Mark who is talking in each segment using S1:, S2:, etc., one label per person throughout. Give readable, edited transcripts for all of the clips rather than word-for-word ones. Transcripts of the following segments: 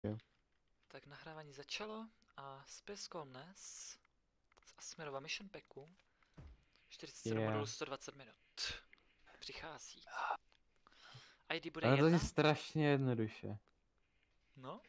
S1: Jo.
S2: Tak nahrávání začalo a Space dnes z Asmerova Mission Packu 47 modulů 120 minut přichází. ID bude
S1: Ale to je
S2: 1.
S1: strašně jednoduše.
S2: No.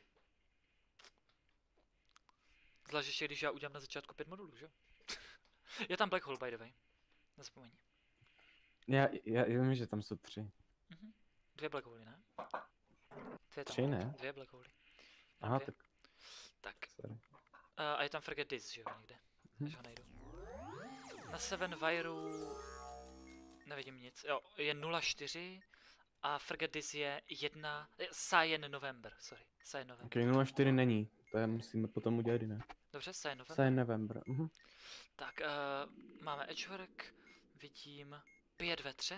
S2: Zvlášť ještě, když já udělám na začátku 5 modulů, že? Je tam Black Hole, by the way. Nezapomeň.
S1: Já vím, že tam jsou 3.
S2: 2 Black Holy, ne?
S1: 3, ne?
S2: 2 Black Holy.
S1: Aha,
S2: 2.
S1: tak
S2: Tak.
S1: sorry.
S2: A je tam Forget This, že jo, někde. Až ho najdu. Na 7 Vireu nevidím nic. Jo, je 0,4 a Forget This je 1. Cyan November, sorry. Cyan November.
S1: Ok, 0,4 není. To je musíme potom udělat jiné.
S2: Dobře, Cyan November.
S1: Cyan November.
S2: Tak, máme Edgework, vidím 5 ve 3,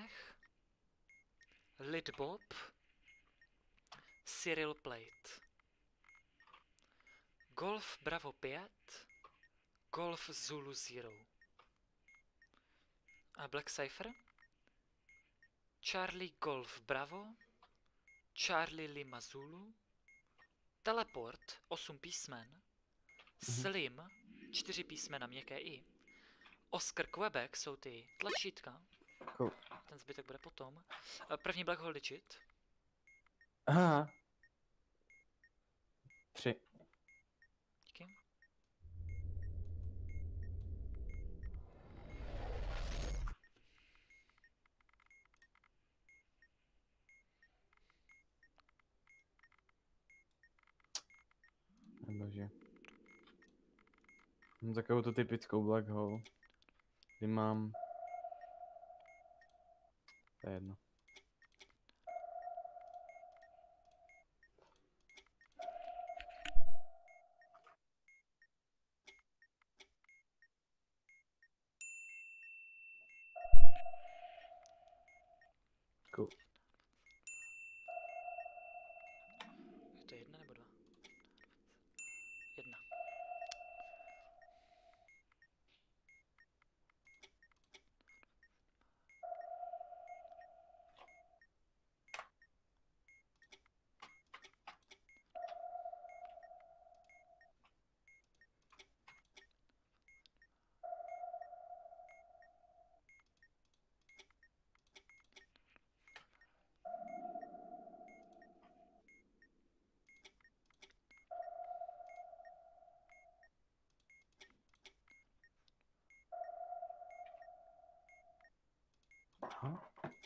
S2: Lidbob, Cyril Plate, Golf Bravo 5, Golf Zulu Zero, a Black Cypher, Charlie Golf Bravo, Charlie Lima Zulu, Teleport 8 písmen, Slim 4 písmena měkké i, Oscar Quebec jsou ty tlačítka,
S1: Cool.
S2: ten zbytek bude potom, první Black Hole Digit.
S1: Aha. 3.
S2: Díky.
S1: Bože. Mám takovou tu typickou black hole. Kdy mám... To je jedno. Cool.
S2: Je to 1 nebo 2? 1.
S1: Aha.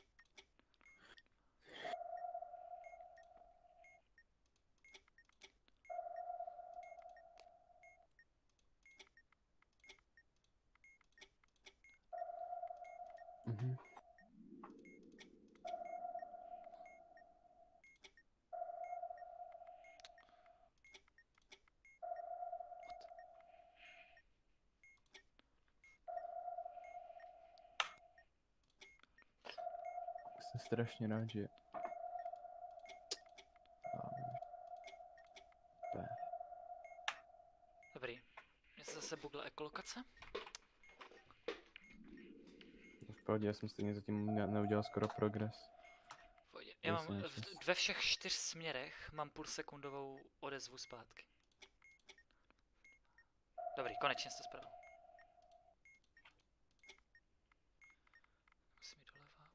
S1: Jsem strašně rád, že...
S2: Dobrý. Mně se zase bugla ekolokace.
S1: V pohodě, já jsem stejně zatím neudělal skoro progres.
S2: Já mám ve všech 4 směrech mám půlsekundovou odezvu zpátky. Dobrý, konečně jsi to spravil. Musím jít doleva.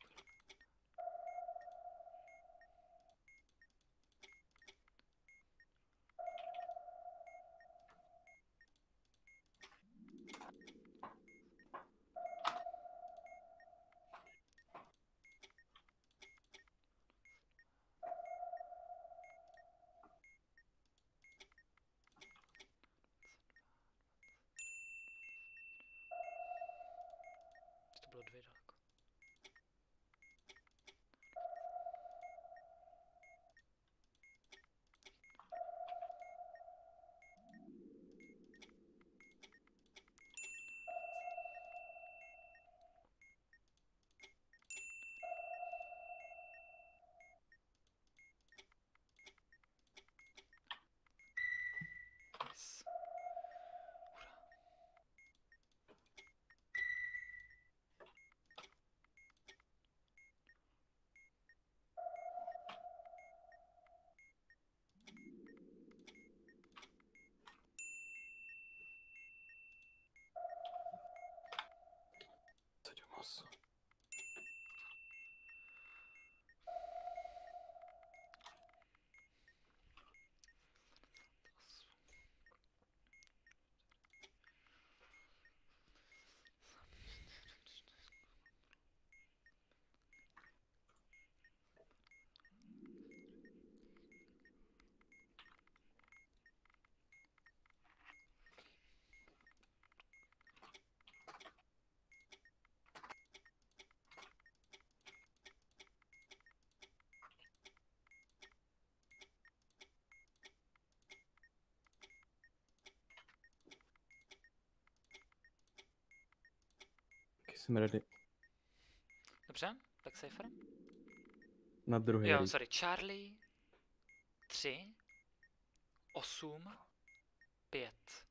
S1: Jsem ready.
S2: Dobře, tak Cypher.
S1: Na druhý
S2: Jo,
S1: read.
S2: sorry, Charlie 3 8 5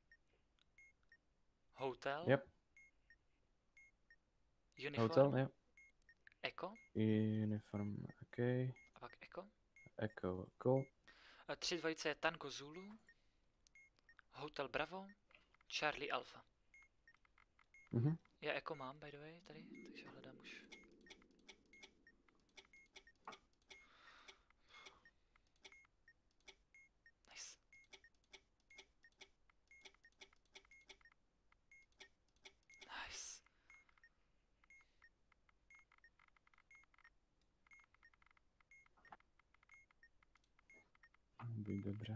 S2: Hotel
S1: Yep.
S2: Uniform
S1: Hotel, yep.
S2: Echo
S1: Uniform, OK.
S2: a pak Echo.
S1: Echo, cool.
S2: 3 dvojice je Tango Zulu, Hotel Bravo, Charlie Alpha.
S1: Mhm.
S2: Já Echo mám, by the way, tady, takže hledám už. Nice. Nice.
S1: Být dobře.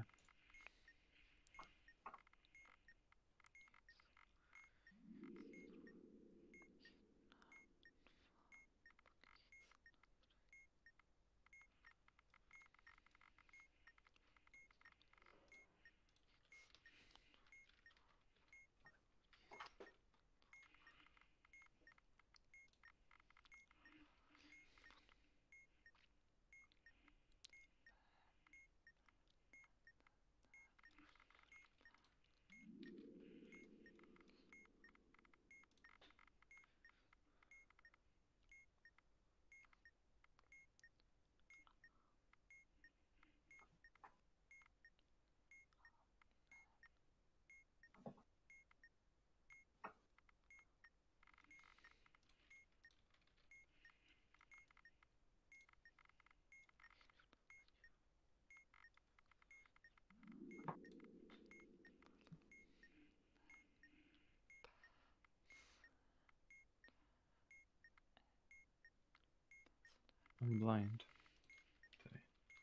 S1: I'm blind. Tady.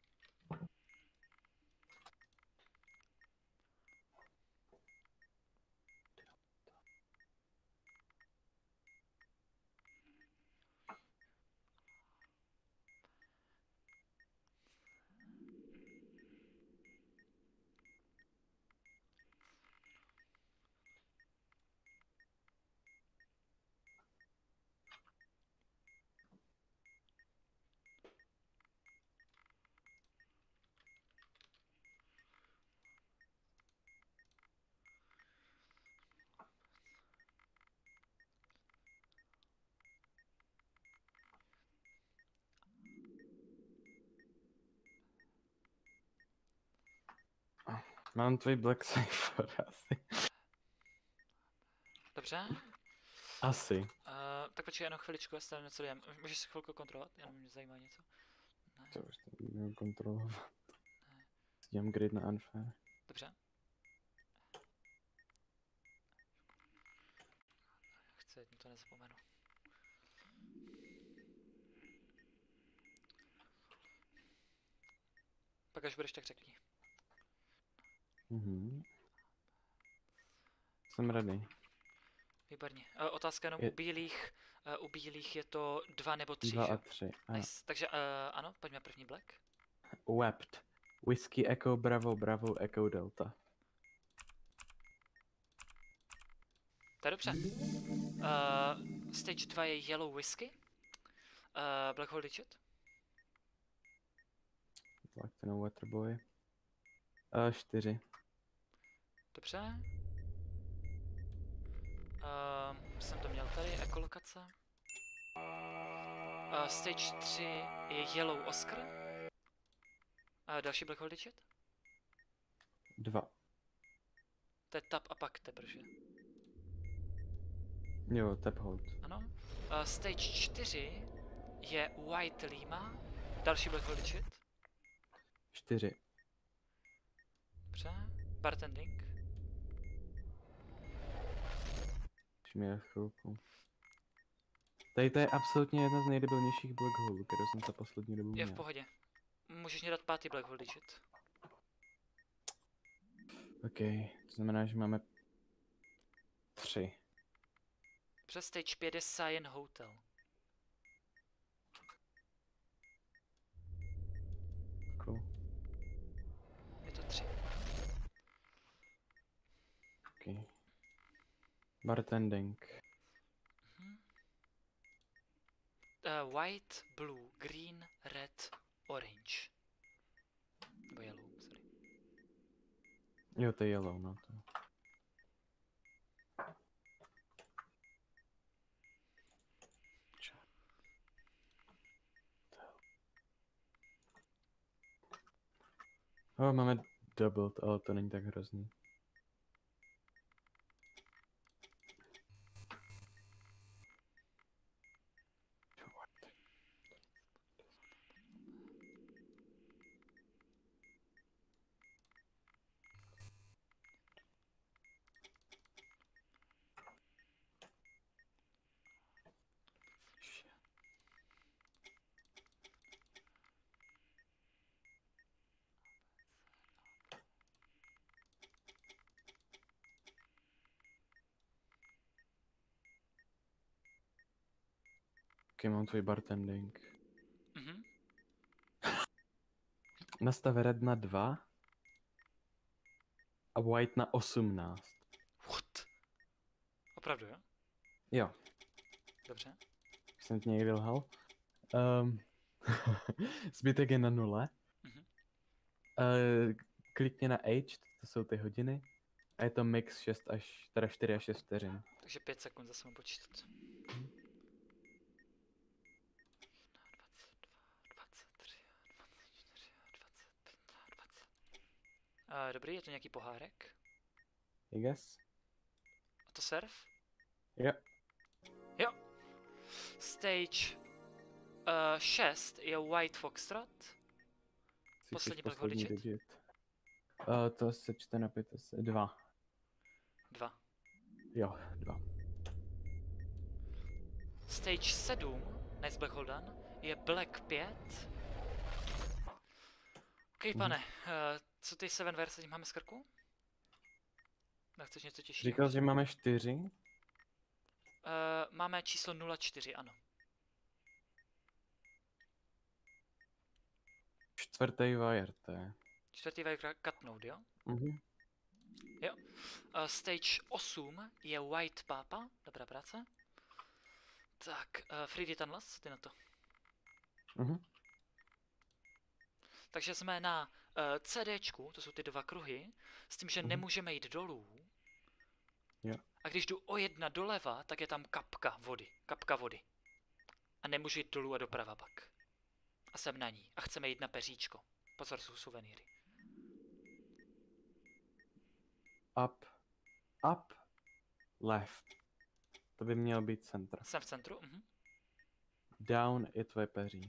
S1: Mám tvůj Black Cypher asi.
S2: Dobře.
S1: Asi.
S2: Tak počkej jenom chviličku, já se tam něco dám. Můžeš si chvilku kontrolovat, jenom mě zajímá něco. Ne.
S1: To už nebudu kontrolovat. Dělám grid na unfair.
S2: Dobře. Chci, ať mi to nezapomenu. Pak až budeš, tak řekni.
S1: Mhm. Jsem ready.
S2: Výborně. Otázka jenom
S1: Je-
S2: u bílých je to 2 nebo 3,
S1: 2
S2: že?
S1: a 3.
S2: Nice. Takže ano, pojďme první black.
S1: Wept. Whiskey Echo Bravo Bravo Echo Delta.
S2: To je dobře. Stage 2 je Yellow Whiskey. Black Hole Digit.
S1: Black to no Waterboy. 4.
S2: Dobře. Jsem to měl tady, ekolokace. Stage 3 je Yellow Oscar. Další Black Hole Digit.
S1: 2.
S2: To je tap a pak teprve.
S1: Jo, tap hold.
S2: Ano. Stage 4 je White Lima. Další Black Hole Digit.
S1: 4.
S2: Dobře. Bartending.
S1: Už mi je chvilku. Tady to je absolutně jedna z nejdebilnějších black hole, kterou jsem za poslední dobu
S2: Je
S1: měl.
S2: v pohodě. Můžeš mě dát pátý Black Hole Digit.
S1: OK, to znamená, že máme 3.
S2: Přes stage 5 je Cyan Hotel.
S1: Cool.
S2: Je to 3.
S1: OK. Bartending.
S2: Mhm. white, blue, green, red, orange. Nebo yellow, sorry.
S1: Jo, to je yellow, no to. Máme doubled, ale to není tak hrozný. Ok, mám tvůj bartending.
S2: Mhm.
S1: Nastav red na 2 a white na 18.
S2: What? Opravdu, jo?
S1: Jo,
S2: Dobře.
S1: jsem ti někdy lhal. Zbytek je na 0.
S2: Mhm.
S1: Klikni na age, to jsou ty hodiny. A je to mix 6 až, teda 4 až 6 vteřin.
S2: Takže 5 sekund zase mám počítat. 23, 24, 25, 20. Dobrý, je to nějaký pohárek?
S1: I guess?
S2: A to surf?
S1: Jo.
S2: Jo. Stage 6 je White Foxtrot. Poslední Black Hole digit.
S1: To se čte na 5, 2.
S2: 2.
S1: Jo, 2.
S2: Stage 7, Nice Black Hole done, je Black 5. Ok, pane, co ty 7 verse tím máme z krku? Nechceš něco těžšího?
S1: Říkal, že máme 4.
S2: Máme číslo 04, ano.
S1: Čtvrtý wire, to je.
S2: Čtvrtý wire cutnout, jo?
S1: Mhm.
S2: Jo. Stage 8 je White Papa, dobrá práce. Tak, Friedy Tanlas, co ty na to?
S1: Mhm.
S2: Takže jsme na CDčku, to jsou ty 2 kruhy, s tím, že nemůžeme jít dolů.
S1: Jo.
S2: A když jdu o 1 doleva, tak je tam kapka vody. Kapka vody. A nemůžu jít dolů a doprava pak. A jsem na ní. A chceme jít na peříčko. Pozor, jsou suvenýry.
S1: Up. Up. Left. To by měl být centr.
S2: Jsem v centru?
S1: Down je tvoje peří.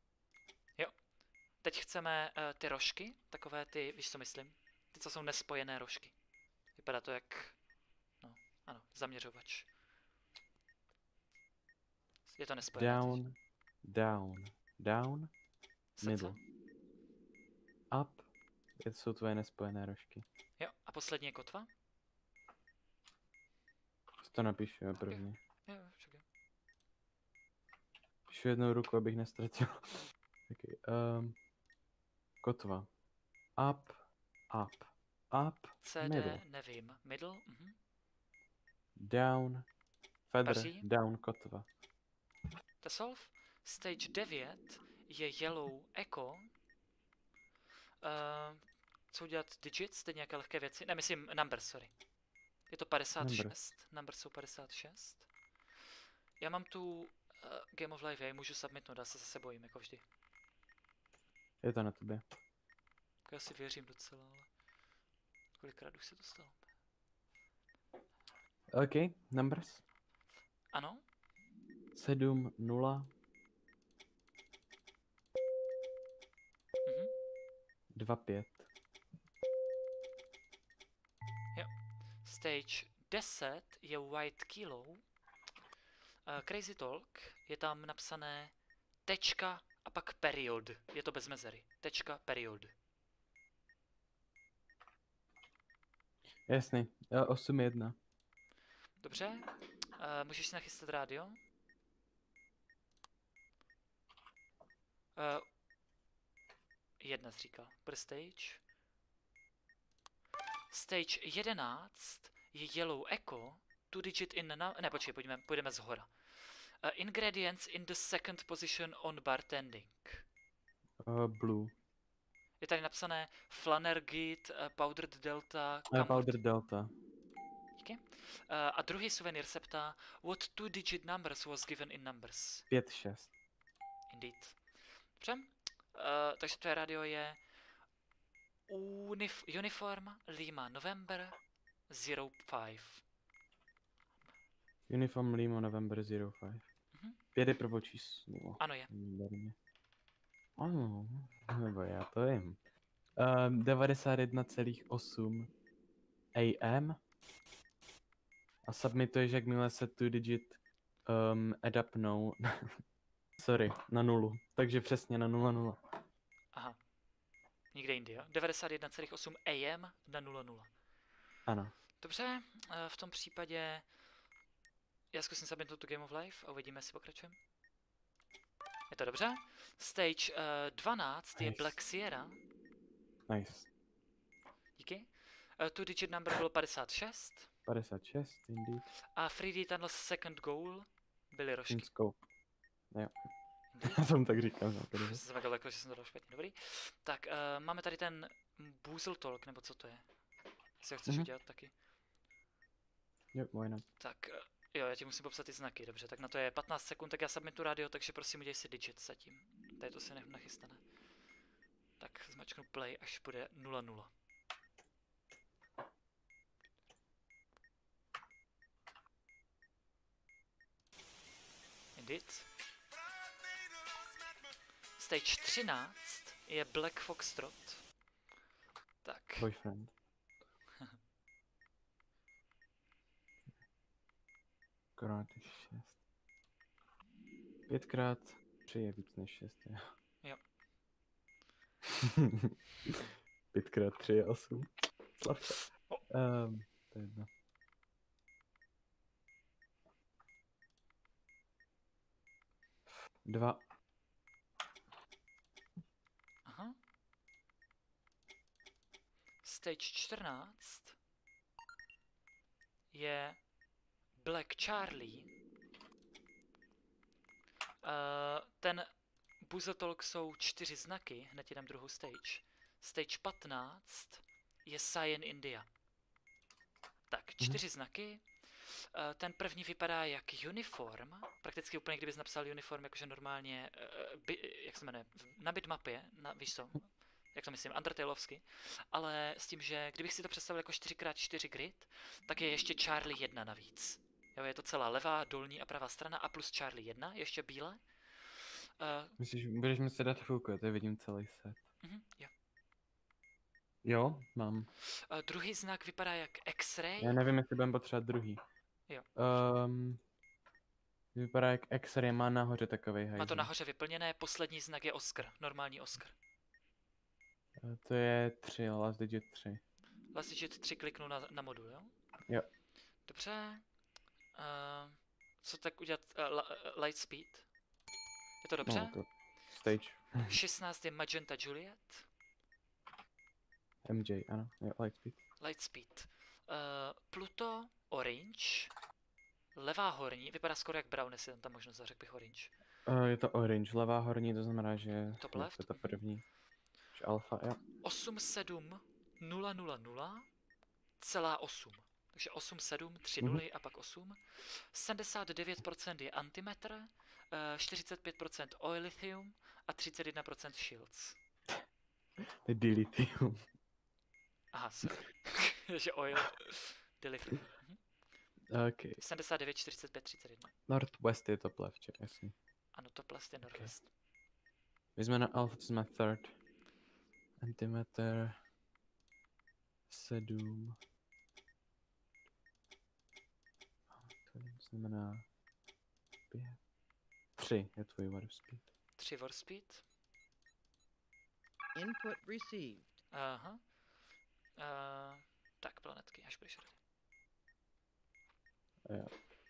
S2: Teď chceme ty rožky, takové ty, víš co myslím? Ty, co jsou nespojené rožky. Vypadá to jak, no, ano, zaměřovač. Je to nespojené.
S1: Down. Down. Down.
S2: Srdce?
S1: Middle. Up. To jsou tvoje nespojené rožky.
S2: Jo, a poslední je kotva?
S1: To napíšu jo, prvně.
S2: Jo, však jo.
S1: Píšu jednou ruku, abych nestratil. Okay. Kotva. Up. Up. Up.
S2: CD,
S1: Middle.
S2: nevím. Middle?
S1: Down. Feather.
S2: Peří?
S1: Down. Kotva.
S2: To solve. Stage 9 je Yellow Echo. Co udělat digits, stejně nějaké lehké věci? Ne, myslím numbers, sorry. Je to 56. Numbers jsou 56. Já mám tu Game of Life, já ji můžu submitnout, já se zase bojím, jako vždy.
S1: Je to na tobě.
S2: Já si věřím docela, ale kolikrát už se to stalo.
S1: OK, numbers.
S2: Ano?
S1: 7, 0. 2, 5.
S2: Jo. Stage 10 je White Kilo. Crazy Talk je tam napsané tečka a pak period. Je to bez mezery. Tečka, period.
S1: Jasný. 8, 1.
S2: Dobře. Můžeš si nachystat rádio? Jedna jsi říkal. Per stage. Stage 11 je Yellow Echo. 2 digit in... Ne, počkej, půjdeme zhora. Ingredients in the second position on bartending.
S1: Blue.
S2: Je tady napsané Flanergit, Powdered Delta, Kamut.
S1: Powder Delta.
S2: Díky. A druhý suvenýr se ptá, what two-digit numbers was given in numbers?
S1: 5, 6.
S2: Indeed. Dobře. Takže tvoje radio je Uniform Lima November 05.
S1: Uniform Lima November 05. 5 je prvočíslo.
S2: Ano je.
S1: Výborně. Ano, nebo já to vím. 91,8 AM. A submituješ, jakmile se two digit add up no. Sorry, na nulu. Takže přesně na 00.
S2: Aha. Nikde jindy, jo? 91,8 AM na 00.
S1: Ano.
S2: Dobře, v tom případě já zkusím submitnout tu Game of Life a uvidíme, jestli pokračujeme. Je to dobře? Stage 12 je
S1: Nice.
S2: Black Sierra.
S1: Nice.
S2: Díky. Two digit number bylo 56.
S1: 56, indeed.
S2: A 3D Tunnel second goal byly rožky.
S1: In scope. Jo. Já jsem tak říkal. No,
S2: Já jsem takhle lekl, že jsem to dal špatně, dobrý. Tak, máme tady ten Boozle Talk, nebo co to je? Jestli ho chceš udělat taky.
S1: Jo, why not?
S2: Tak, jo, já ti musím popsat ty znaky, dobře, tak na to je 15 sekund, tak já submitu radio, takže prosím udělej si digit zatím. Tady to si nachystane. Tak zmačknu play, až bude 00. Indeed. Stage 13 je Black Foxtrot. Tak.
S1: Boyfriend. Krát 6. 5 x 3 je víc než 6, jo.
S2: Jo.
S1: 5 x 3 je 8. Slavka. To je jedno. Dva.
S2: Aha. Stage 14 je Black Charlie. Ten Boozle Talk jsou 4 znaky, hned ti dám druhou stage. Stage 15 je Cyan India. Tak, 4 znaky. Ten první vypadá jak uniform, prakticky úplně kdybys napsal uniform jakože normálně, jak se jmenuje, na bitmapě, víš co, jak to myslím, Undertaleovsky, ale s tím, že kdybych si to představil jako 4x4 grid, tak je ještě Charlie 1 navíc. Jo, je to celá levá, dolní a pravá strana a plus Charlie 1, ještě bílé.
S1: Myslíš, budeš mi se dát chvilku, já tady vidím celý set.
S2: Jo.
S1: Jo, mám.
S2: Druhý znak vypadá jak X-ray.
S1: Já nevím, jestli budeme potřebovat druhý.
S2: Jo.
S1: Vypadá jak X-ray, má nahoře takovej hajzl.
S2: Má to nahoře vyplněné, poslední znak je Oscar, normální Oscar.
S1: To je 3, last digit 3.
S2: Last digit 3 kliknu na modul, jo?
S1: Jo.
S2: Dobře. Co tak udělat? Light speed. Je to dobře?
S1: No, to stage.
S2: 16 je Magenta Juliet.
S1: MJ, ano, jo, light speed.
S2: Light speed. Pluto Orange. Levá horní, vypadá skoro jak brown, jestli tam možnost zařekl bych orange.
S1: Je to orange, levá horní, to znamená, že
S2: Top left.
S1: je to první. Alfa, jo.
S2: 87000,8. Takže 87, 3 nuly a pak 8. 79% je antimetr, 45% oilithium a 31% shields.
S1: To je dilithium.
S2: Aha, sorry. že oil. Dilithium.
S1: Ok.
S2: 79, 45, 31.
S1: Northwest je top left, jasně.
S2: Ano, top left je northwest.
S1: My jsme na alfa, to jsme third. Antimeter 7. To znamená 5. 3 je tvůj warp speed.
S2: 3 warp speed.
S3: Input received.
S2: Aha. Tak, planetky, až budeš ready.
S1: Jo.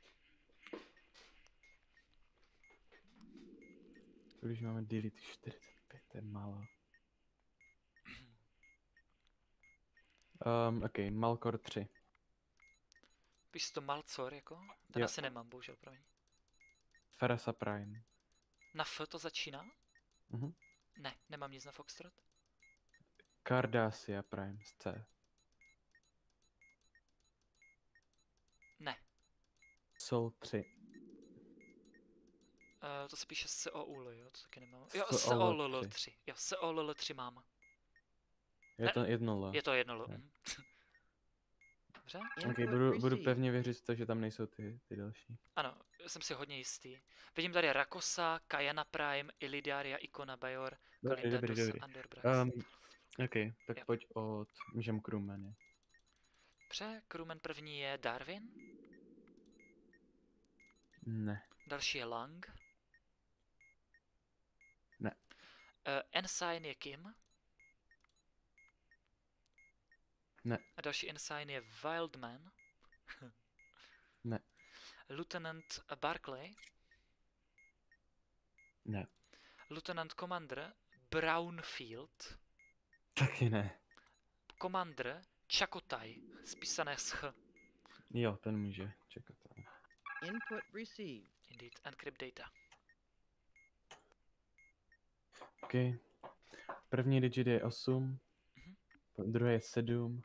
S1: Když máme delete 45, to je málo. Ok, Malkor 3.
S2: Píš to Malcor jako? Ten
S1: Jo.
S2: asi nemám, bohužel, promiň.
S1: Ferasa Prime.
S2: Na F to začíná?
S1: Mhm.
S2: Ne, nemám nic na Foxtrot.
S1: Cardassia Prime z C.
S2: Ne.
S1: Sol 3.
S2: To se píše SOUL, jo? To taky nemám. Jo,
S1: SOLL
S2: SOLL 3. Jo, SOLL 3 mám.
S1: Je to jedno L.
S2: Je to jedno L.
S1: Ne.
S2: Mhm. Dobře?
S1: Okay, budu pevně věřit v to, že tam nejsou ty další.
S2: Ano, jsem si hodně jistý. Vidím tady Rakosa, Kayana Prime, Illidaria, Ikona, Bajor, Kalindatus,
S1: Dobrý.
S2: Underbrax.
S1: OK, tak
S2: Jo.
S1: pojď od Můžem Krumeny.
S2: Dobře, Krumen první je Darwin,
S1: Ne.
S2: další je Lang.
S1: Ne.
S2: Ensign je Kim.
S1: Ne.
S2: A další Ensign je Wildman.
S1: Ne.
S2: Lieutenant Barclay.
S1: Ne.
S2: Lieutenant Commander Brownfield.
S1: Taky ne.
S2: Commander Chakotay, spísané s Ch.
S1: Jo, ten může čekat.
S3: Input received.
S2: Indeed, encrypt data.
S1: OK. První digit je 8.
S2: Mhm.
S1: Druhé je 7.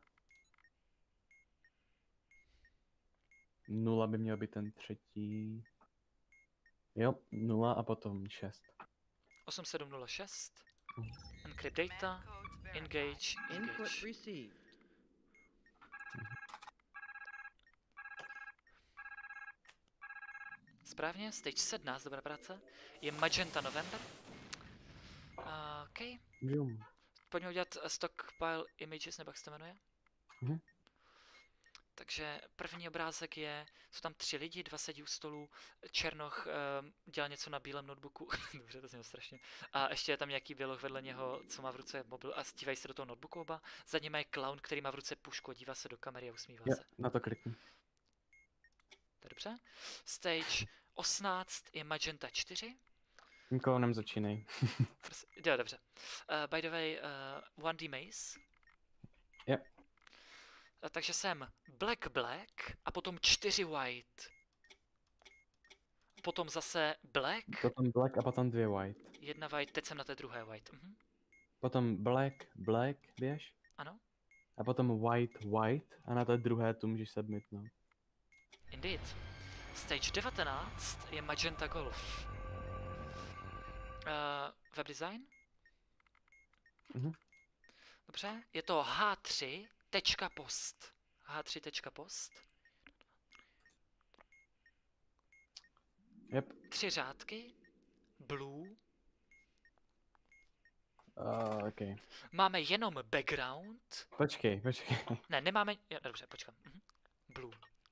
S1: 0 by měl být ten třetí. Jo, 0 a potom 6.
S2: 8706. Encrypt data. Engage.
S3: Input
S2: Engage.
S3: received.
S2: Správně, stage 17, dobrá práce. Je Magenta November. OK.
S1: Jum.
S2: Pojďme udělat stockpile images, nebo jak se to jmenuje.
S1: Mhm.
S2: Takže první obrázek je, jsou tam 3 lidi, 2 sedí u stolu, Černoch dělá něco na bílém notebooku, dobře, to znělo strašně, a ještě je tam nějaký běloch vedle něho, co má v ruce mobil a dívají se do toho notebooku oba, za ním je clown, který má v ruce pušku, dívá se do kamery a usmívá
S1: Jo,
S2: se.
S1: na to klikni.
S2: To je dobře. Stage 18 je Magenta 4.
S1: Tím clownem začínej.
S2: Jo, dobře. By the way, 1D Maze.
S1: Yep.
S2: Takže jsem Black a potom 4 white. Potom zase black,
S1: Potom black a potom 2 white.
S2: 1 white, teď jsem na té druhé white. Mhm.
S1: Potom black, běž.
S2: Ano,
S1: A potom white a na té druhé tu můžeš submitnout.
S2: indeed. Stage 19 je Magenta Golf. Web design?
S1: Mhm.
S2: Dobře, je to H3.post. H3.post.
S1: Yep.
S2: 3 řádky. Blue.
S1: OK.
S2: Máme jenom background.
S1: Počkej.
S2: Ne, nemáme... Jo, dobře, počkám. Mhm. Blue.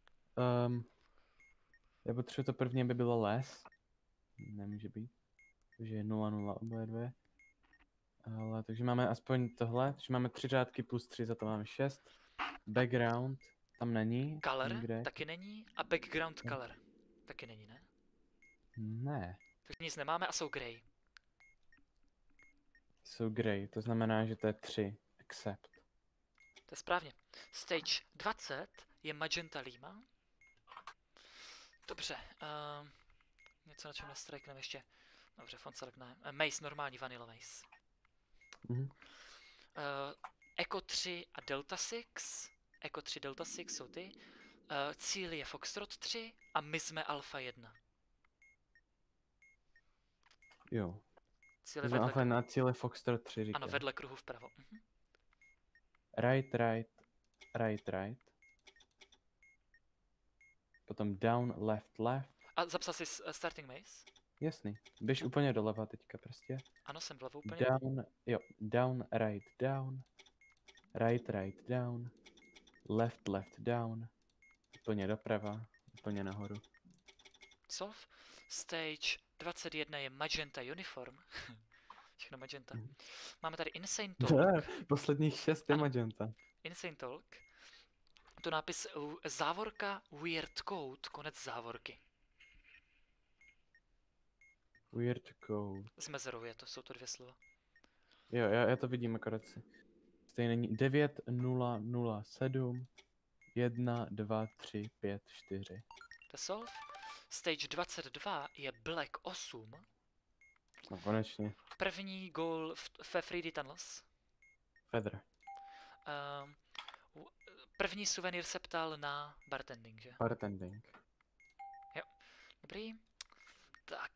S1: Já potřebuji to první, aby bylo les. Nemůže být. Takže je 0, oboje dvě. Ale takže máme aspoň tohle, takže máme 3 řádky plus 3, za to máme 6. Background tam není.
S2: Color
S1: nikde.
S2: taky není. A background color taky není, ne?
S1: Ne.
S2: Takže nic nemáme a jsou grey.
S1: Jsou grey, to znamená, že to je 3. Accept.
S2: To je správně. Stage 20 je Magenta Lima. Dobře. Něco na čem nestrajkneme ještě. Dobře, font select ne. Maze, normální vanilla maze.
S1: Mhm.
S2: Echo 3 a Delta 6. Echo 3, Delta 6 jsou ty. Cíl je Foxtrot 3 a my jsme Alpha 1.
S1: Jo.
S2: Cíl je
S1: Takže
S2: vedle,
S1: alfa na cíle Foxtrot 3 říká.
S2: ano, vedle kruhu vpravo. Mhm.
S1: Right. Potom down, left.
S2: A zapsal jsi starting maze?
S1: Jasný. Běž úplně doleva teďka prostě.
S2: Ano, jsem vlevo úplně.
S1: Down, right, down. Right, down. Left, down. Úplně doprava, úplně nahoru.
S2: Solve. Stage 21 je Magenta Uniform. Všechno Magenta.
S1: Mhm.
S2: Máme tady Insane Talk.
S1: Posledních 6 je
S2: Ano.
S1: magenta.
S2: Insane Talk. To nápis závorka Weird Code, konec závorky.
S1: Weird code.
S2: S mezerou je to, jsou to 2 slova.
S1: Jo, já to vidím akorát si. Stejně není 9007 1 2 3 5 4.
S2: To je solve. Stage 22 je Black 8.
S1: No konečně.
S2: První gól ve 3D Tunnels.
S1: Feather.
S2: Um, první suvenýr se ptal na bartending, že?
S1: Bartending.
S2: Dobrý. Tak,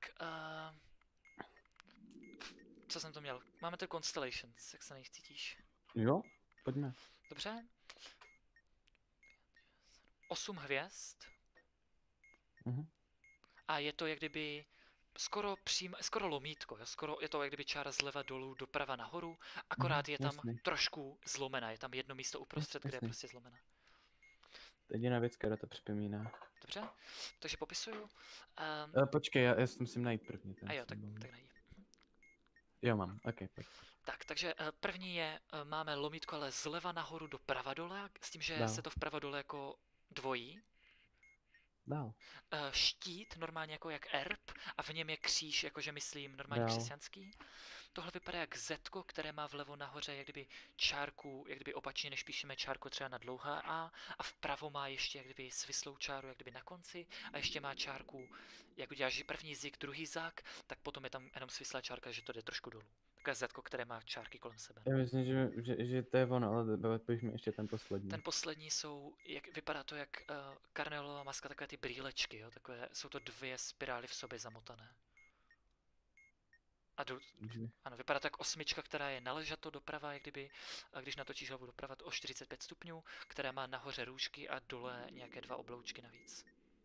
S2: co jsem to měl? Máme tu Constellations, jak se na nich cítíš?
S1: Jo, pojďme.
S2: Dobře. 8 hvězd.
S1: Mhm.
S2: A je to jak kdyby skoro lomítko, jo? Skoro je to jak kdyby čára zleva dolů, doprava nahoru, akorát je tam
S1: jasný.
S2: trošku zlomená, je tam jedno místo uprostřed, kde je
S1: Jasný.
S2: prostě zlomená.
S1: To je jediná věc, která to připomíná.
S2: Dobře, takže popisuju.
S1: Počkej, já si musím najít první.
S2: A jo, tak najdi.
S1: Jo, mám, ok, pojď.
S2: Tak, takže první je, máme lomítko, ale zleva nahoru, doprava dole, s tím, že
S1: Dál.
S2: se to vprava dole jako dvojí.
S1: Dál.
S2: Štít, normálně jako jak erb, a v něm je kříž, jakože myslím normálně
S1: Dál.
S2: křesťanský. Tohle vypadá jak zetko, které má vlevo nahoře jak kdyby čárku, jak kdyby opačně, než píšeme čárku třeba na dlouhá a vpravo má ještě jak kdyby svislou čáru, jak kdyby na konci, a ještě má čárku, jak uděláš první zik, druhý zák, tak potom je tam jenom svislá čárka, že to jde trošku dolů. Takové zetko, které má čárky kolem sebe.
S1: Já myslím, že to je ono, ale pojďme ještě ten poslední.
S2: Ten poslední jsou, vypadá to jak karnevalová maska, takové ty brýlečky, jo? Jsou to dvě spirály v sobě zamotané. Ano, vypadá to jak osmička, která je naležato doprava, jak kdyby, když natočíš hlavu doprava, o 45 stupňů, která má nahoře růžky a dole nějaké 2 obloučky navíc.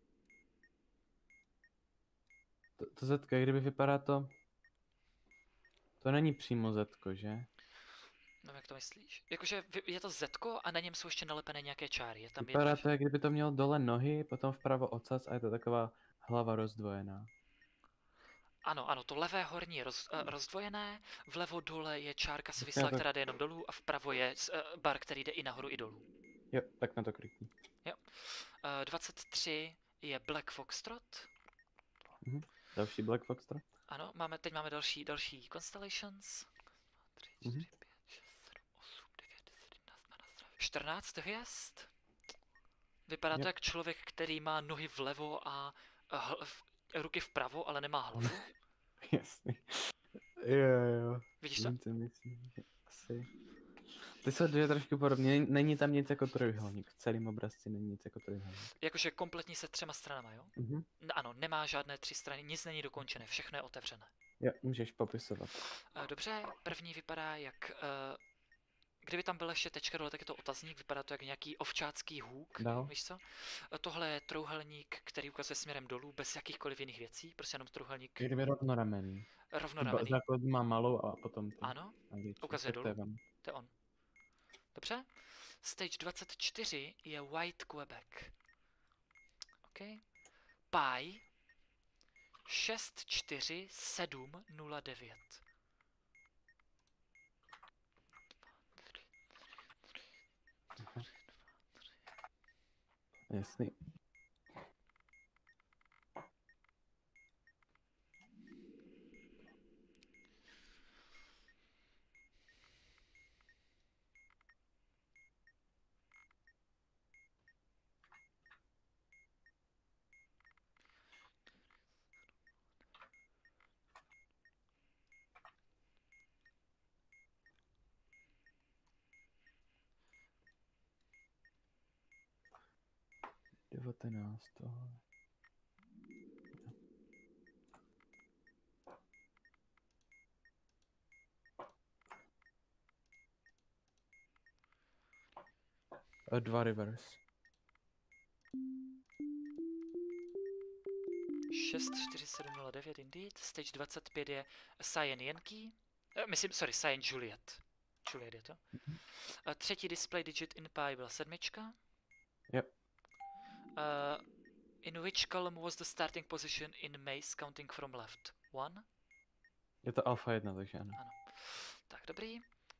S1: To zetko, jak kdyby vypadá to... To není přímo zetko, že?
S2: No, jak to myslíš? Jakože je to zetko a na něm jsou ještě nalepené nějaké čáry. Je tam
S1: Vypadá to, jak kdyby to mělo dole nohy, potom vpravo ocas a je to taková hlava rozdvojená.
S2: Ano, to levé horní je rozdvojené, vlevo dole je čárka svislá, která jde jenom dolů, a vpravo je bar, který jde i nahoru, i dolů.
S1: Jo, tak na to klikni.
S2: Jo. 23 je Black Foxtrot.
S1: Další Black Foxtrot.
S2: Ano, teď máme další Constellations. 3, 4, 5, 6, 7, 8, 9, 10, 11, 12, 14 hvězd. Vypadá to jak člověk, který má nohy vlevo a ruky vpravo, ale nemá hlavu.
S1: Jasný. Jo.
S2: Vidíš to?
S1: Myslím, že asi... Ty jsou dvě trošku podobně, není tam nic jako trojuhelník, v celém obrazci není nic jako trojuhelník.
S2: Jakože kompletní se 3 stranama, jo? Ano, nemá žádné 3 strany, nic není dokončené, všechno je otevřené.
S1: Jo, můžeš popisovat.
S2: Dobře, první vypadá jak... Kdyby tam byla ještě tečka dole, tak je to otazník, vypadá to jak nějaký ovčácký hůk, víš co? Tohle je trouhelník, který ukazuje směrem dolů, bez jakýchkoliv jiných věcí, prostě jenom trouhelník.
S1: Kdyby rovnoramený.
S2: Rovnoramený.
S1: Základ má malou a potom to.
S2: Ano, ukazuje dolů, to je on. Dobře. Stage 24 je White Quebec. OK. Pi 64709.
S1: Jasný. Tohle. Dva rivers.
S2: 64709 indeed. Stage 25 je Cyan Yankee. Cyan Juliet. Juliet je to. Třetí display digit in Pi byla 7.
S1: Yep.
S2: In which column was the starting position in maze counting from left? 1?
S1: Je to alfa 1, takže ano.
S2: Ano. Tak, dobrý.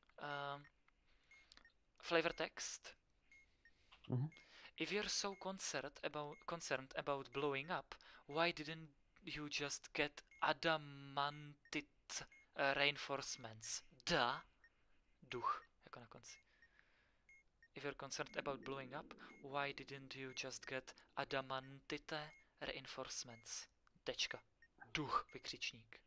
S2: Flavor text. If you're so concerned about blowing up, why didn't you just get adamantite reinforcements? Duch, jako na konci. If you're concerned about blowing up, why didn't you just get adamantite reinforcements. Tečka. Duch, vykřičník.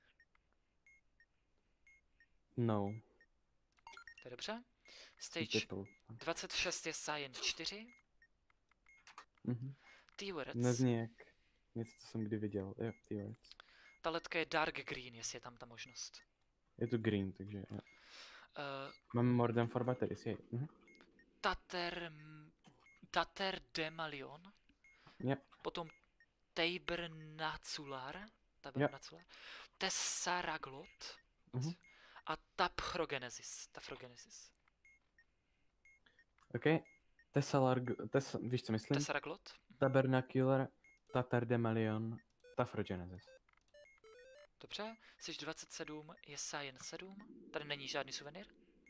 S1: No.
S2: To je dobře. Stage
S1: Typical.
S2: 26 je Science 4.
S1: Mhm.
S2: T-Words.
S1: Nezní jak něco, co jsem kdy viděl. Jo, T-Words.
S2: Ta letka je dark green, jestli je tam ta možnost.
S1: Je to green, takže jo.
S2: Uh,
S1: Mám more than 4 batteries, je. Mhm.
S2: Tater Demalion.
S1: Yep.
S2: Potom Tabernacular. Tessaraglot.
S1: Mhm.
S2: A Taphrogenesis.
S1: OK. Víš, co myslím?
S2: Tessaraglot.
S1: Tabernacular, Tatardemalion, Taphrogenesis.
S2: Dobře. Jsi 27, je Science 7. Tady není žádný suvenýr.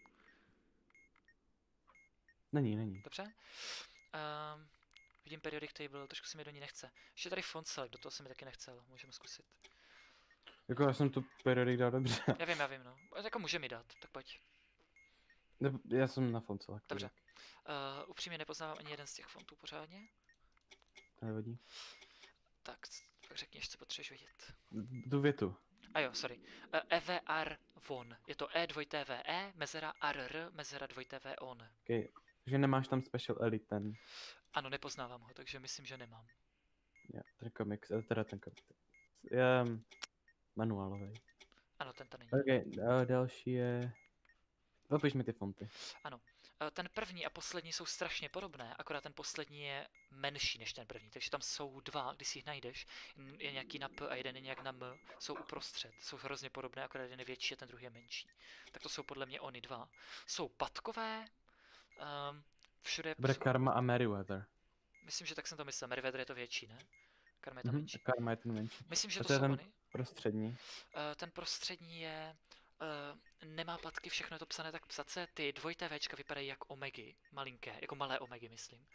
S1: Není.
S2: Dobře. Vidím periodic table, trošku se mi do ní nechce. Ještě tady font select, do toho se mi taky nechcel. Můžeme zkusit.
S1: Jako já jsem tu periodic dal dobře.
S2: Já vím, no. Jako může mi dát, tak pojď.
S1: Já jsem na font select.
S2: Dobře. Upřímně nepoznávám ani jeden z těch fontů pořádně.
S1: To nevadí.
S2: Tak řekni, co potřebuješ vidět.
S1: Tu větu.
S2: A jo, sorry. EVR von. Je to E2TVE, mezera RR, mezera 2TV on.
S1: Okay. Takže nemáš tam special elite ten.
S2: Ano, nepoznávám ho, takže myslím, že nemám.
S1: Jo, ten komiks, teda ten komiks. Je manuálový.
S2: Ano, ten není.
S1: OK, další je... Popiš mi ty fonty.
S2: Ten první a poslední jsou strašně podobné, akorát ten poslední je menší než ten první, takže tam jsou dva, když si jich najdeš, je nějaký na P a jeden je nějak na M, jsou uprostřed, jsou hrozně podobné, akorát jeden je větší a ten druhý je menší. Tak to jsou podle mě oni dva. Jsou patkové, všude...
S1: Bude Karma a Merryweather.
S2: Myslím, že tak jsem to myslel, Merryweather je to větší, ne? Karma je tam menší.
S1: Karma je ten menší.
S2: Myslím, že
S1: A
S2: to
S1: je
S2: jsou
S1: ten
S2: oni.
S1: prostřední.
S2: Ten prostřední je... nemá patky, všechno je to psané tak psace. Ty 2TVčka vypadají jak omegy, malinké, jako malé omegy, myslím.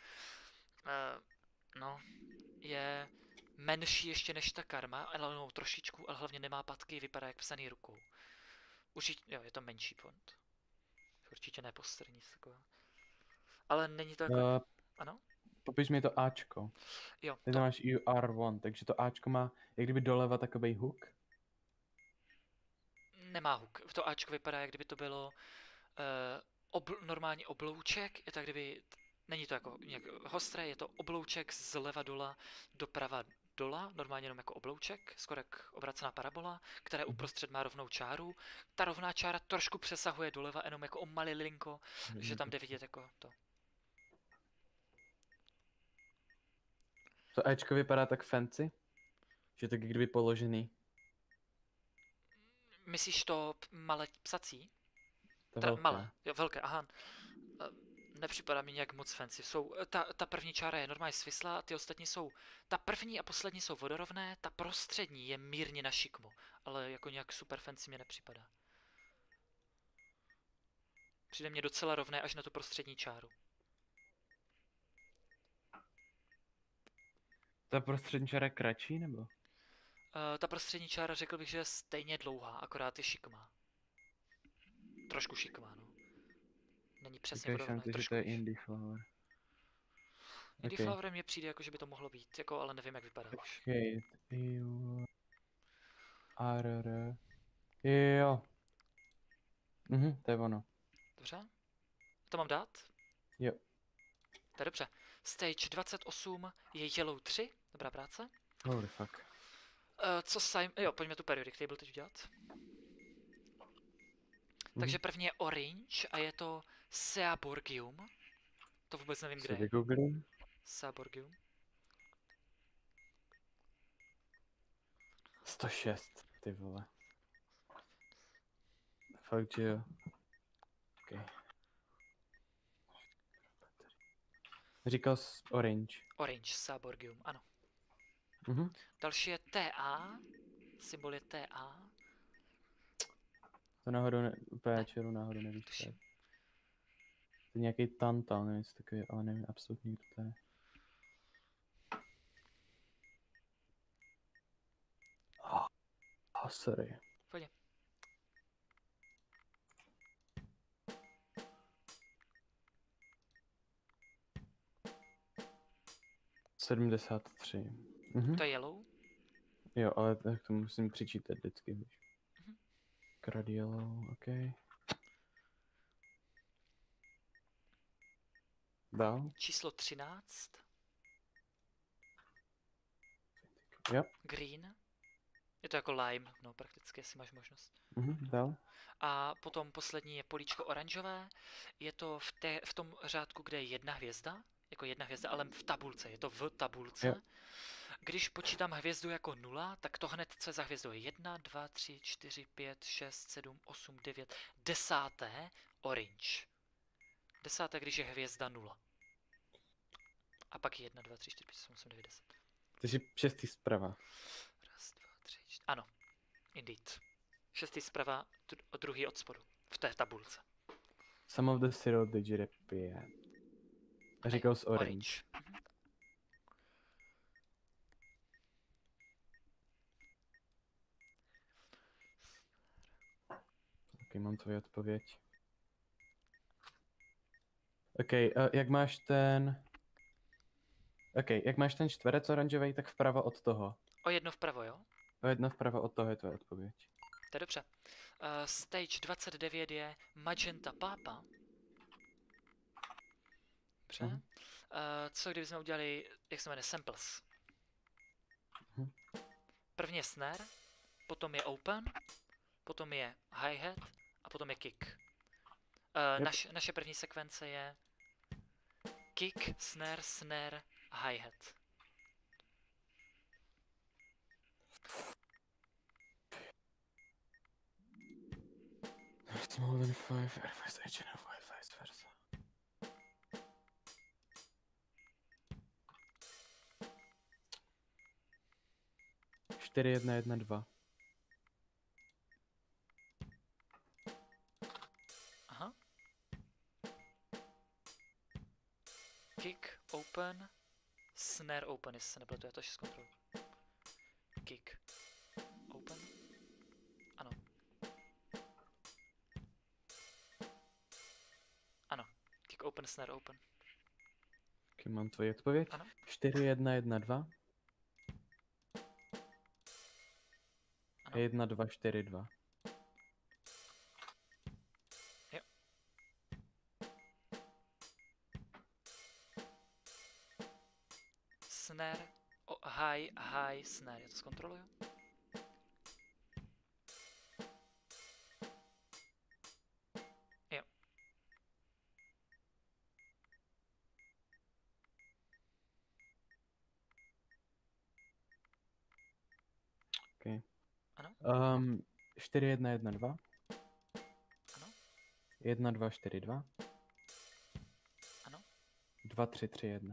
S2: No, je menší ještě než ta Karma, ale no, trošičku, ale hlavně nemá patky, vypadá jak psaný rukou. Určitě, jo, je to menší font. Určitě ne poster, nic takového. Ale není to jako... Ano?
S1: Popiš mi to Ačko.
S2: Jo,
S1: Ty
S2: to...
S1: máš UR1, takže to Ačko má jak kdyby doleva takovej hook.
S2: Nemá hook. To Ačko vypadá, jak kdyby to bylo normální oblouček, je to kdyby... Není to jako nějak ostré, je to oblouček zleva dola, doprava dola, normálně jenom jako oblouček, skoro jak obrácená parabola, která uprostřed má rovnou čáru. Ta rovná čára trošku přesahuje doleva, jenom jako o malilinko, že tam jde vidět jako to.
S1: To Ačko vypadá tak fancy, že tak kdyby položený.
S2: Myslíš to malé psací?
S1: To velké.
S2: Malé, jo, velké, aha. Nepřipadá mi nějak moc fancy. Ta první čára je normálně svislá, ty ostatní jsou... Ta první a poslední jsou vodorovné, ta prostřední je mírně na šikmo, ale jako nějak super fancy mě nepřipadá. Přijde mě docela rovné až na tu prostřední čáru.
S1: Ta prostřední čára je kratší, nebo?
S2: Ta prostřední čára řekl bych, že je stejně dlouhá, akorát je šikmá. Trošku šikmá, no. Není přesně vodorovné,
S1: že to je Indie Flower.
S2: Indie Flower mně přijde jako, že by to mohlo být, jako, ale nevím, jak vypadá už.
S1: RR. Jo. To je ono.
S2: Dobře. To mám dát?
S1: Jo.
S2: To je dobře. Stage 28 je Yellow 3. Dobrá práce.
S1: Holy fuck.
S2: Jo, pojďme tu periodic table teď udělat. Takže první je Orange a je to Seaborgium. To vůbec nevím, kde je. Seaborgium.
S1: 106, ty vole. Fakt, že jo. Okay. Říkal jsi Orange.
S2: Orange, Seaborgium, ano. Další je TA. Symbol je TA.
S1: To náhodou úplně čeru náhodou nevíš, co je. To je nějaký tantal, nevím, co takový, ale nevím absolutně, kdo to je. Sorry.
S2: Pojď.
S1: $73. Mhm.
S2: To je yellow.
S1: Jo, ale tak to musím přičítat vždycky, víš.
S2: Mhm.
S1: Crud yellow, ok. Dál?
S2: Číslo 13.
S1: Jo.
S2: Green. Je to jako lime, no prakticky, jestli máš možnost.
S1: Dál?
S2: A potom poslední je políčko oranžové. Je to v tom řádku, kde je jedna hvězda. Jako jedna hvězda, ale v tabulce. Je to v tabulce.
S1: Jo.
S2: Když počítám hvězdu jako 0, tak to hned, co je za hvězdou, je 1, 2, 3, 4, 5, 6, 7, 8, 9, 10. Orange. 10. když je hvězda 0. A pak je 1, 2, 3, 4, 5, 7, 8, 9, 10.
S1: Takže 6. zprava.
S2: Raz, dva, tři, čtyři. Ano, indeed. 6. zprava, druhý od spodu. V té tabulce.
S1: Some of the serial digit je 5. A říkal jsi orange.
S2: Mhm.
S1: Ok, mám tvoji odpověď. Ok, jak máš ten... Ok, jak máš ten čtverec oranžový, tak vpravo od toho.
S2: O jedno vpravo, jo?
S1: O jedno vpravo od toho je tvoje odpověď.
S2: To je dobře. Stage 29 je Magenta Papa. Dobře.
S1: Mhm.
S2: Co kdybychom udělali, jak se jmenuje, samples?
S1: Mhm.
S2: První je snare, potom je open, potom je hi-hat a potom je kick.
S1: Yep.
S2: Naše první sekvence je kick, snare, snare, hi-hat.
S1: Smaller than 5, Airface agent of vice versa. Čtyři, 1, 1, 2.
S2: Aha. Kick, open, snare, open, jestli se nepletu, já to ještě zkontroluji. Kick, open, ano. Ano, kick, open, snare, open.
S1: Ok, mám tvoji odpověď.
S2: Ano.
S1: 4, 1, 1, 2.
S2: Ano.
S1: 1, 2, 4, 2.
S2: Jo. Snare, high, high, snare, já to zkontroluju. Jo.
S1: Ok.
S2: Ano.
S1: 4, 1, 1, 2.
S2: Ano.
S1: 1, 2, 4, 2.
S2: Ano.
S1: 2, 3, 3, 1.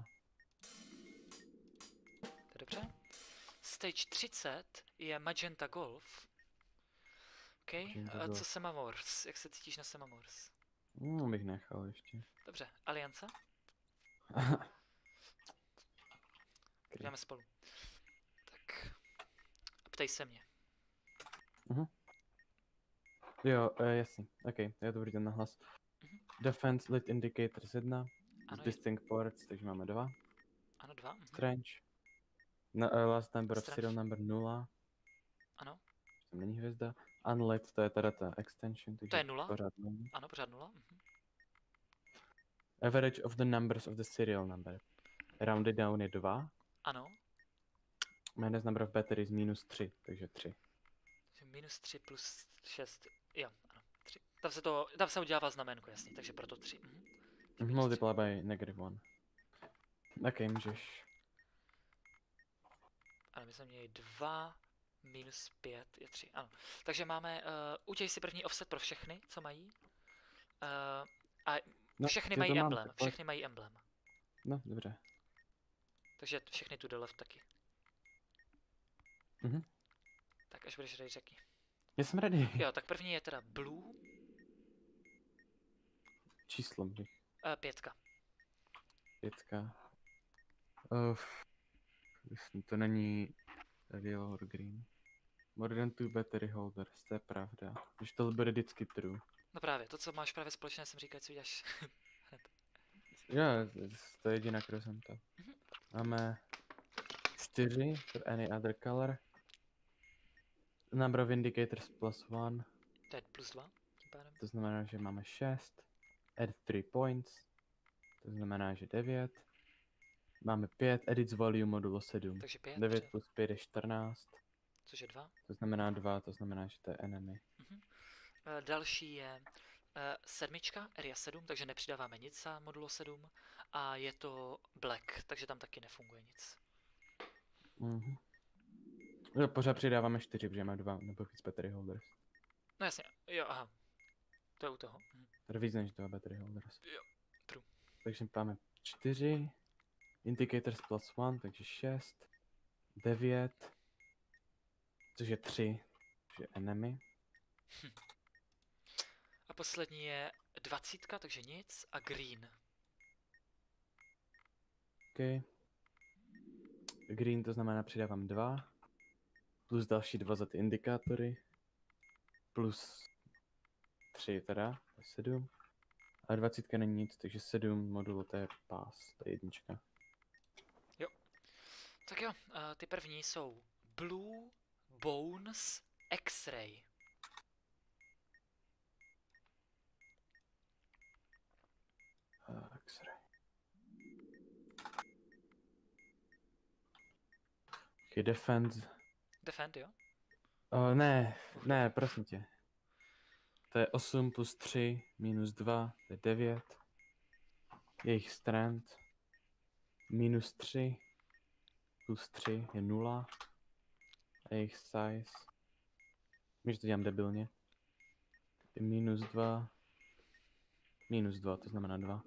S2: To je dobře. Stage 30 je Magenta Golf. OK,
S1: Magenta Golf.
S2: co Semamors? Jak se cítíš na Semamors?
S1: Bych nechal ještě.
S2: Dobře, Aliance? Jdeme spolu. Tak, ptej se mě.
S1: Jo, jasně. Ok, já to budu dělat na hlas.
S2: Mhm.
S1: Defense lit indicators 1.
S2: Ano,
S1: Distinct ports, takže máme 2.
S2: ano, 2. Mhm.
S1: Strange. Last number of
S2: Strange.
S1: serial number 0.
S2: Ano,
S1: Tam není hvězda. Unlit, to je teda ta extension, takže
S2: to je 0.
S1: pořád 0.
S2: Ano, pořád 0. Mhm.
S1: Average of the numbers of the serial number. Rounded down je 2.
S2: Ano,
S1: Minus number of batteries minus 3, takže 3.
S2: takže minus 3 plus 6. Jo, ano, 3. Tam se udělává znamenko, jasně, takže proto 3. Mhm.
S1: Multiply by negative 1. Ok, můžeš.
S2: Ano, my jsme měli 2 minus 5 je 3, ano. Takže máme, udělej si první offset pro všechny, co mají. A
S1: No,
S2: všechny
S1: ty
S2: mají
S1: to mám,
S2: emblem,
S1: tak pojď.
S2: všechny mají emblem.
S1: No, dobře.
S2: Takže všechny tu dole taky.
S1: Mhm.
S2: Tak až budeš ready, řekni.
S1: Já jsem ready.
S2: Jo, tak první je teda blue,
S1: Číslo bych.
S2: 5.
S1: 5. To není yellow or green. More than 2 battery holders, to je pravda. Když to bude vždycky true.
S2: No právě, to, co máš právě společné, jsem říkal, co uděláš.
S1: Jo, to je jediná, kterou jsem to.
S2: Mhm.
S1: Máme 4 for any other color. Number of indicators +1.
S2: To je +2 tím pádem.
S1: To znamená, že máme 6. Add 3 points. To znamená, že 9. Máme 5. Edits volume modulo 7.
S2: Takže 5,
S1: 9 plus 5 je 14.
S2: což je 2.
S1: To znamená 2, to znamená, že to je enemy.
S2: Další je 7, area 7, takže nepřidáváme nic za modulo 7. A je to black, takže tam taky nefunguje nic.
S1: Mhm. No, pořád přidáváme 4, protože máme 2 nebo víc battery holders.
S2: No jasně, jo, aha. To je u toho.
S1: Tady víc než 2 battery holders.
S2: Jo, true.
S1: Takže máme 4. Indicators +1, takže 6. 9. Což je 3. Což je enemy.
S2: A poslední je 20, takže nic. A green.
S1: OK. Green to znamená přidávám 2. Plus další 2 za ty indikátory. Plus 3 teda, to je 7. A 20 není nic, takže 7 modulů to je pass, to je jednička.
S2: Tak jo, ty první jsou Blue Bones X-Ray.
S1: X-ray. Okay, defense.
S2: Defend, jo?
S1: Ne, prosím tě. To je 8 plus 3 minus 2, to je 9. Jejich strength minus 3 plus 3 je 0. A jejich size, víš, to dělám debilně, je minus 2, to znamená 2.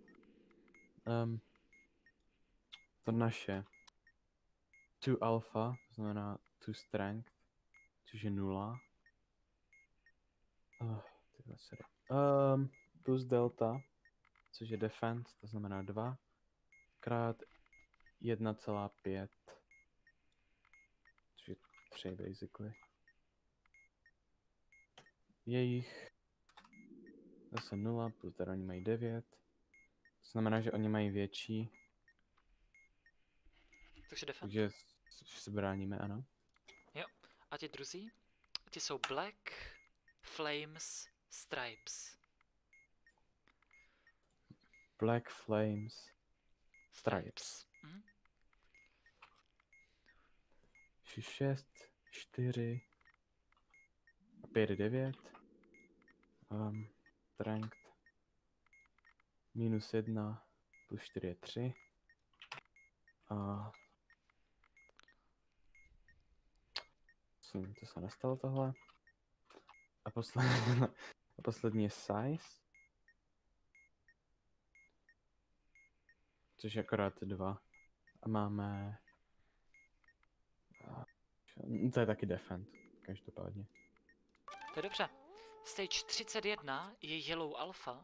S1: To naše 2 alpha, to znamená 2 strength, což je 0. Plus delta, což je defense, to znamená 2, krát 1,5, což je 3 basically. Jejich zase 0, plus teda oni mají 9, to znamená, že oni mají větší,
S2: Takže defend.
S1: takže se bráníme, ano.
S2: Jo. A ti druzí? Ty jsou Black Flames Stripes.
S1: Black Flames Stripes. 6, 4, 5, 9. Strength. Minus 1, plus 4 je 3. To se nestalo tohle. A poslední je size. Což je akorát 2. A máme... To je taky defend, každopádně.
S2: To je dobře. Stage 31 je Yellow Alpha.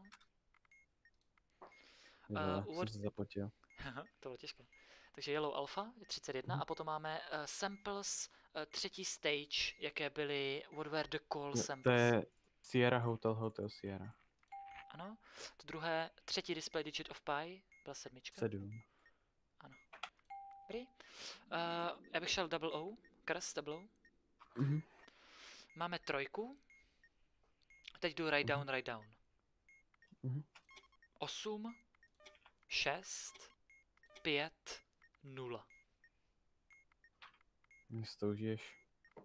S1: Jsem se zapotil.
S2: To bylo těžké. Takže Yellow Alpha je 31 a potom máme samples třetí stage, jaké byly What were the call samples.
S1: To je Sierra Hotel Sierra.
S2: Ano. To druhé, třetí display digit of pi, byla 7.
S1: 7.
S2: Ano. Dobrý. Já bych šel double O, Curse double O. Máme 3. Teď jdu write down. 8, 6, 5, 0.
S1: Jestli to užiješ.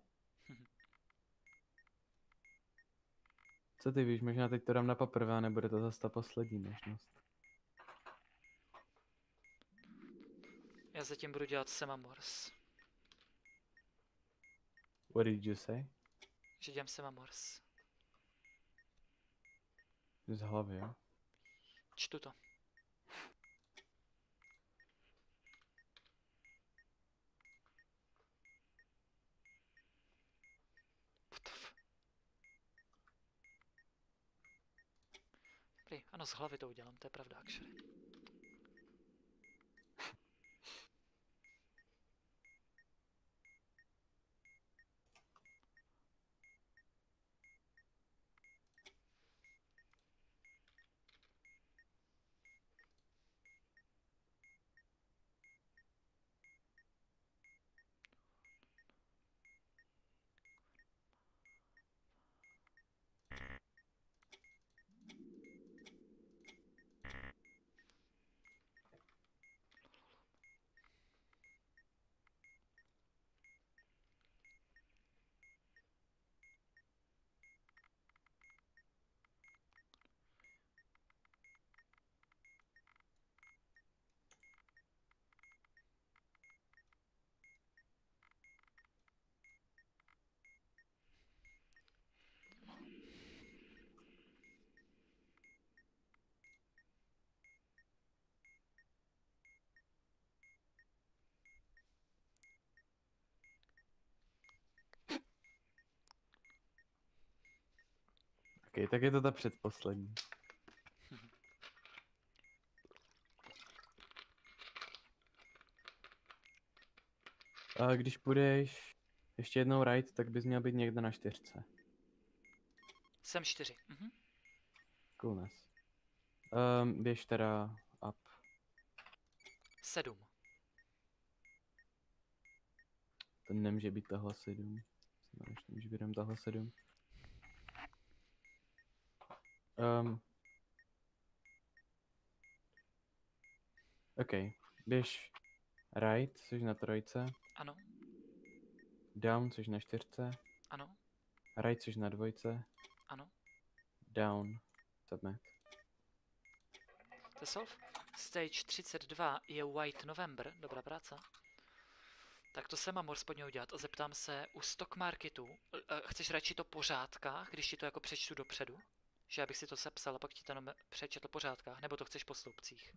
S1: Co ty víš, možná teď to dám na poprvé a nebude to zase ta poslední možnost.
S2: Já zatím budu dělat Semamors.
S1: What did you say?
S2: Že dělám Semamors.
S1: Z hlavy, jo?
S2: Čtu to. Dobrý, ano, z hlavy to udělám, to je pravda, actually.
S1: Ok, tak je to ta předposlední. A když půjdeš ještě jednou right, tak bys měl být někde na 4.
S2: Jsem 4.
S1: Coolness. Běž teda up.
S2: 7.
S1: To nemůže být tahle 7. Nemůže být jen tahle 7. OK. Běž right, což na 3.
S2: Ano,
S1: Down, což na 4.
S2: ano,
S1: Right, což na 2.
S2: ano.
S1: Down. Submit.
S2: To je solve. Stage 32 je White November, dobrá práce. Tak to se mám mohl spodně udělat a zeptám se u stock marketu, chceš radši to po řádkách, když ti to jako přečtu dopředu? Že abych si to sepsal a pak ti to jenom přečetl po řádkách, nebo to chceš po sloupcích?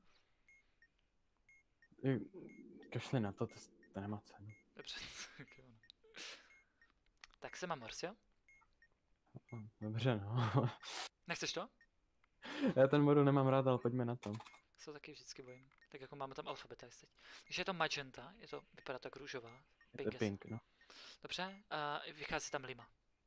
S1: Kašli na to, to nemá cenu.
S2: Dobře, tak jo. Tak se mám mors, jo?
S1: Dobře, no.
S2: Nechceš to?
S1: Já ten modul nemám rád, ale pojďme na to.
S2: Se to taky vždycky bojím. Tak jako máme tam alfabetize teď. Takže je to magenta, vypadá tak růžová.
S1: Je to pink, no.
S2: Dobře, a vychází tam lima.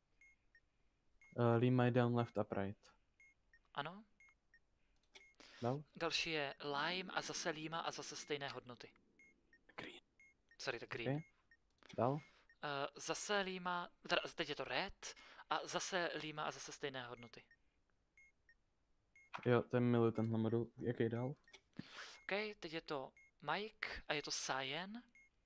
S1: Lima je down, left, upright.
S2: Ano.
S1: Dal?
S2: Další je lime a zase lima a zase stejné hodnoty.
S1: Green.
S2: Sorry, tak green.
S1: Okay. Dal?
S2: Zase lima, teda teď je to red a zase lima a zase stejné hodnoty.
S1: Jo, ten miluji tenhle modul. Jaký dal?
S2: OK, teď je to Mike a je to Cyan.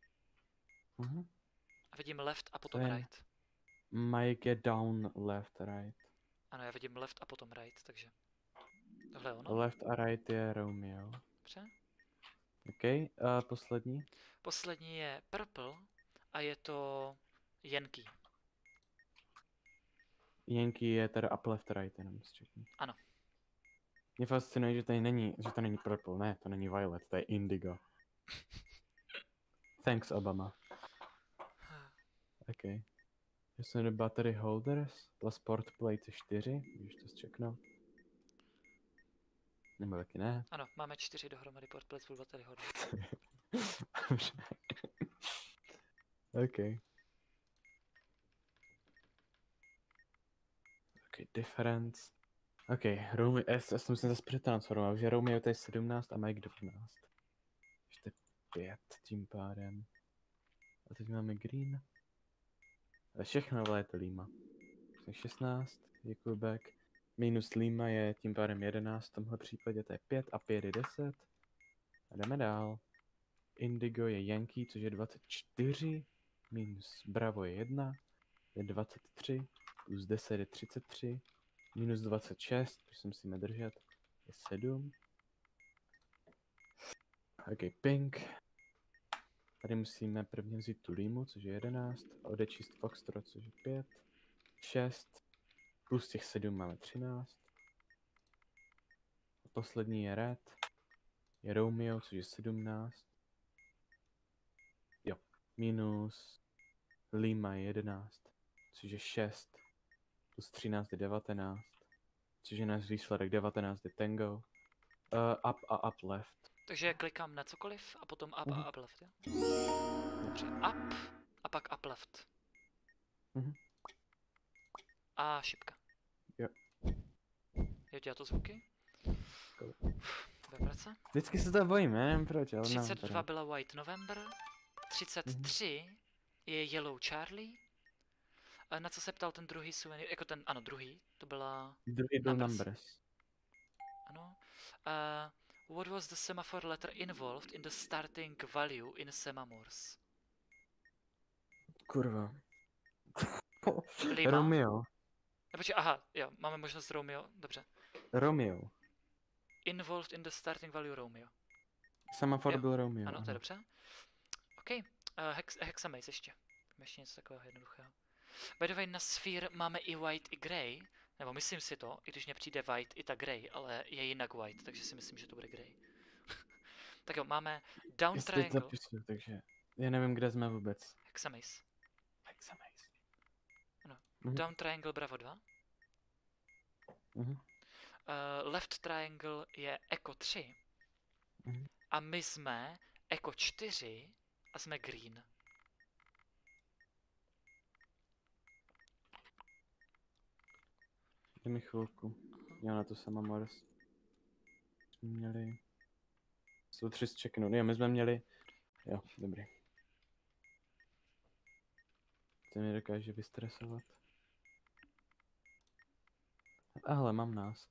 S2: A vidím left a potom
S1: Cyan.
S2: right.
S1: Mike je down, left, right.
S2: Ano, já vidím left a potom right, takže tohle je ono.
S1: Left a right je Romeo.
S2: Dobře.
S1: OK, a poslední?
S2: Poslední je purple a je to Yankee.
S1: Yankee je teda up, left, right, jenom zčekni.
S2: Ano.
S1: Mě fascinuje, že to není purple, ne, to není violet, to je indigo. Thanks, Obama. OK. Jestli do battery holders plus port plate 4, můžeš to zčeknout. Nebo taky ne.
S2: Ano, máme 4 dohromady port plates full battery hodně.
S1: OK. OK, difference. OK, Romeo, já se musím zase přetransformovat, že Romeo to je 17 a Mike 12. Ještě 5 tím pádem. A teď máme green. A všechno vole je to Lima. 16 je kubek. Minus Lima je tím pádem 11, v tomhle případě to je 5 a 5 je 10. A jdeme dál. Indigo je Yankee, což je 24. Minus Bravo je 1. Je 23. Plus 10 je 33. Minus 26, což se musíme držet, je 7. OK, pink. Tady musíme prvně vzít tu Limu, což je 11. A odečíst Foxtrot, což je 5. 6. Plus těch 7 máme 13. A poslední je red. Je Romeo, což je 17. Jo. Minus Lima je 11. Což je 6. Plus 13 je 19. Což je náš výsledek 19 je Tango. Up a up left.
S2: Takže klikám na cokoliv a potom up a up left, jo? Dobře, up a pak up left. A šipka.
S1: Jo.
S2: Jo, dělá to zvuky? Dobrá práce.
S1: Vždycky se to bojím, nevím proč, ale
S2: 32 byla White November. 33 je Yellow Charlie. A na co se ptal ten druhý suvenýr? Jako ten, ano, druhý. To byla...
S1: Druhý byl numbers.
S2: Ano. What was the semaphore letter involved in the starting value in Semamors?
S1: Kurva.
S2: Lima?
S1: Romeo.
S2: Počkej, aha, jo, máme možnost Romeo, dobře.
S1: Romeo.
S2: Involved in the starting value Romeo.
S1: Semafor byl Romeo.
S2: Ano, to je dobře. OK, Hexamaze ještě. Ještě něco takového jednoduchého. By the way, na Sphere máme i white, i grey. Nebo myslím si to, i když mně přijde white i ta grey, ale je jinak white, takže si myslím, že to bude grey. Tak jo, máme down triangle.
S1: Zapisuju, takže já nevím, kde jsme vůbec.
S2: Hexamaze.
S1: Hexamaze.
S2: Ano. Down triangle Bravo 2.
S1: Mhm.
S2: Left triangle je Eco 3
S1: Mhm.
S2: a my jsme Eco 4 a jsme green.
S1: Dej mi chvilku. Já na to sama Mars. Jsme měli... Jsou 3 z check-inu. Jo, my jsme měli... Jo, dobrý. To mě dokáže vystresovat. Ale mám nás.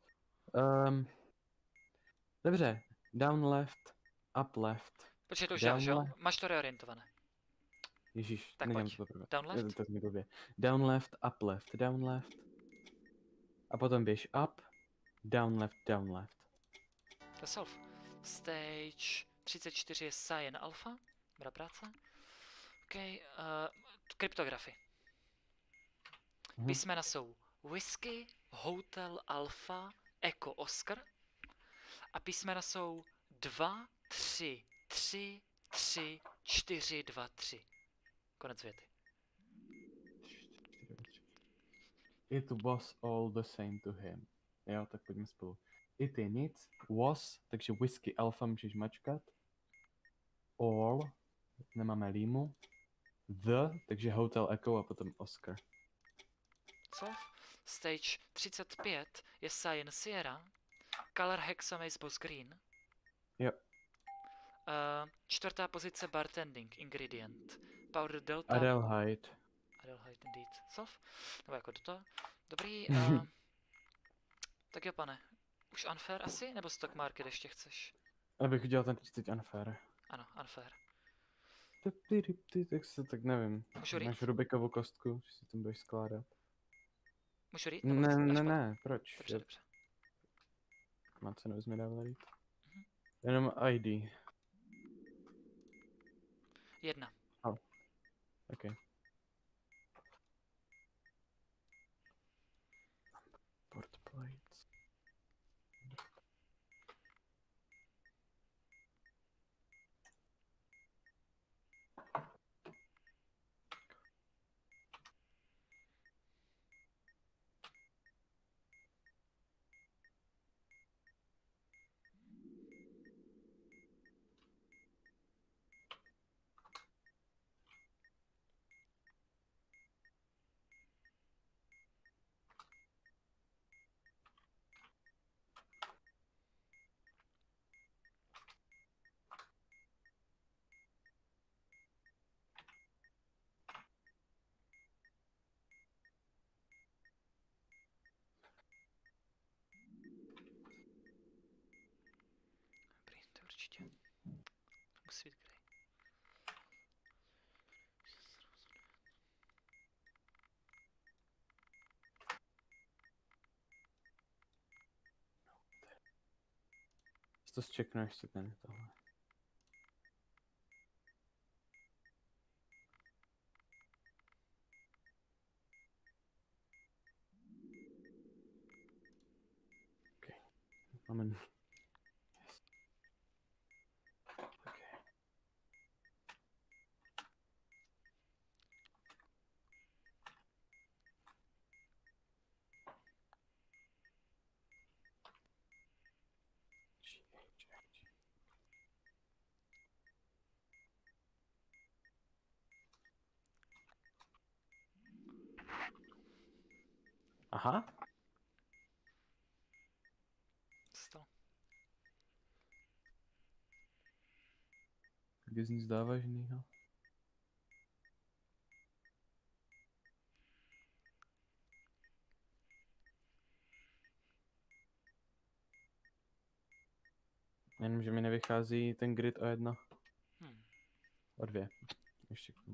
S1: Dobře. Down left, up left.
S2: Počkej, to už děláš,
S1: Down
S2: jo?
S1: left.
S2: Máš to reorientované.
S1: Ježíš,
S2: Tak
S1: nedělám
S2: pojď.
S1: to poprvé.
S2: Down left?
S1: To mi blbě. Down left, up left, down left. A potom běž up, down left, down left.
S2: To je solve. Stage 34 je Cyan Alpha. Dobrá práce. OK, kryptografy. Písmena jsou Whisky, Hotel Alpha, Echo Oscar. A písmena jsou 2, 3, 3, 3, 4, 2, 3. Konec věty.
S1: It was all the same to him. Jo, tak pojďme spolu. It je nic, was, takže whisky alfa můžeš mačkat. All, nemáme límu. The, takže hotel echo a potom Oscar.
S2: Solve. Stage 35 je Cyan Sierra. Color Hexamaze Boss Green.
S1: Jo.
S2: Čtvrtá pozice Bartending Ingredient. Powder Delta.
S1: Adelheid.
S2: Adelheid indeed. Solve. Nebo jako toto. Dobrý. Tak jo, pane. Už unfair asi? Nebo stock market ještě chceš?
S1: Abych udělal ten 30 unfair.
S2: Ano, unfair.
S1: Tak nevím.
S2: Můžu
S1: Máš
S2: rýt?
S1: Rubikovou kostku, že si tam budeš skládat.
S2: Můžu rýt?
S1: Ne, proč?
S2: Dobře, dobře.
S1: Má cenu, bys mi dával rýt.
S2: Mhm.
S1: Jenom ID.
S2: 1.
S1: OK. Port plates.
S2: Dobrý, to určitě. Musí být grey.
S1: To zčekneš si ten tohle. OK. Máme... Yes. OK. Aha.
S2: Co se stalo?
S1: Kde z ní závažnýho? Jenom, že mi nevychází ten grid o 1. O 2. Ještě k tomu.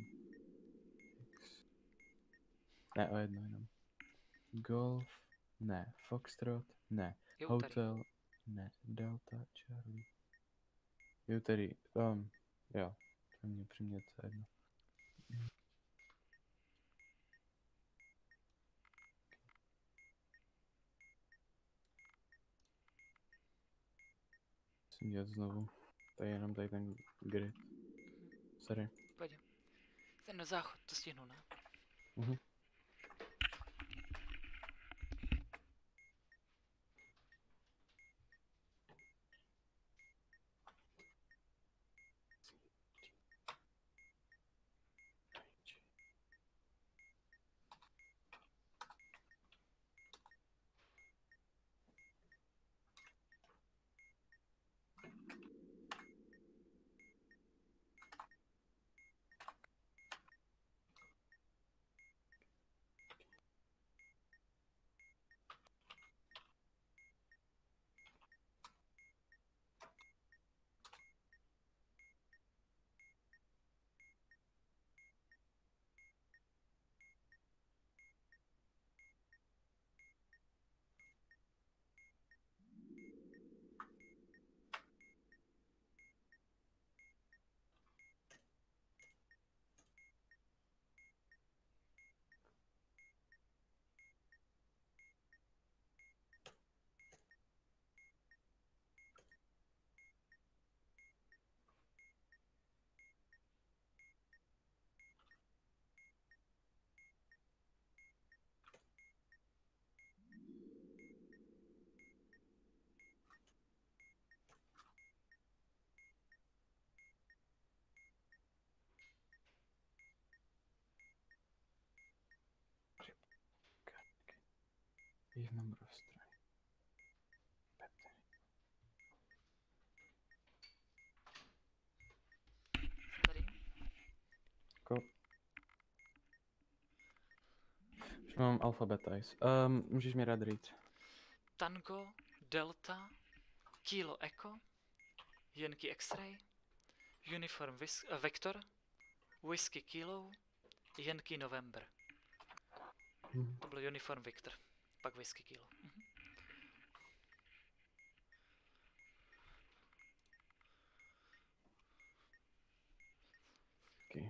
S1: Ne, o 1 jenom. Golf. Ne. Foxtrot. Ne.
S2: Jo, tady.
S1: Hotel. Ne. Delta. Charlie. Jo, tady. Jo. To mě přimět co 1. Musím dělat znovu. Tady jenom tady ten grid. Sorry.
S2: Pojď. Ten na záchod, to stihnu, ne?
S1: Mhm. Page number of strike.
S2: Tady.
S1: Jako... Už mám alfabetize. Můžeš mi rád říct.
S2: Tango, Delta, Kilo Echo, Yankee X-Ray, Uniform Vector, Whiskey Kilo, Yankee November. To byl Uniform Victor, pak Whiskey Kilo.
S1: Okay.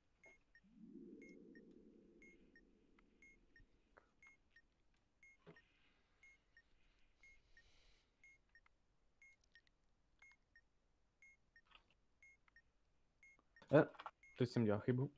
S1: Teď jsem dělal chybu.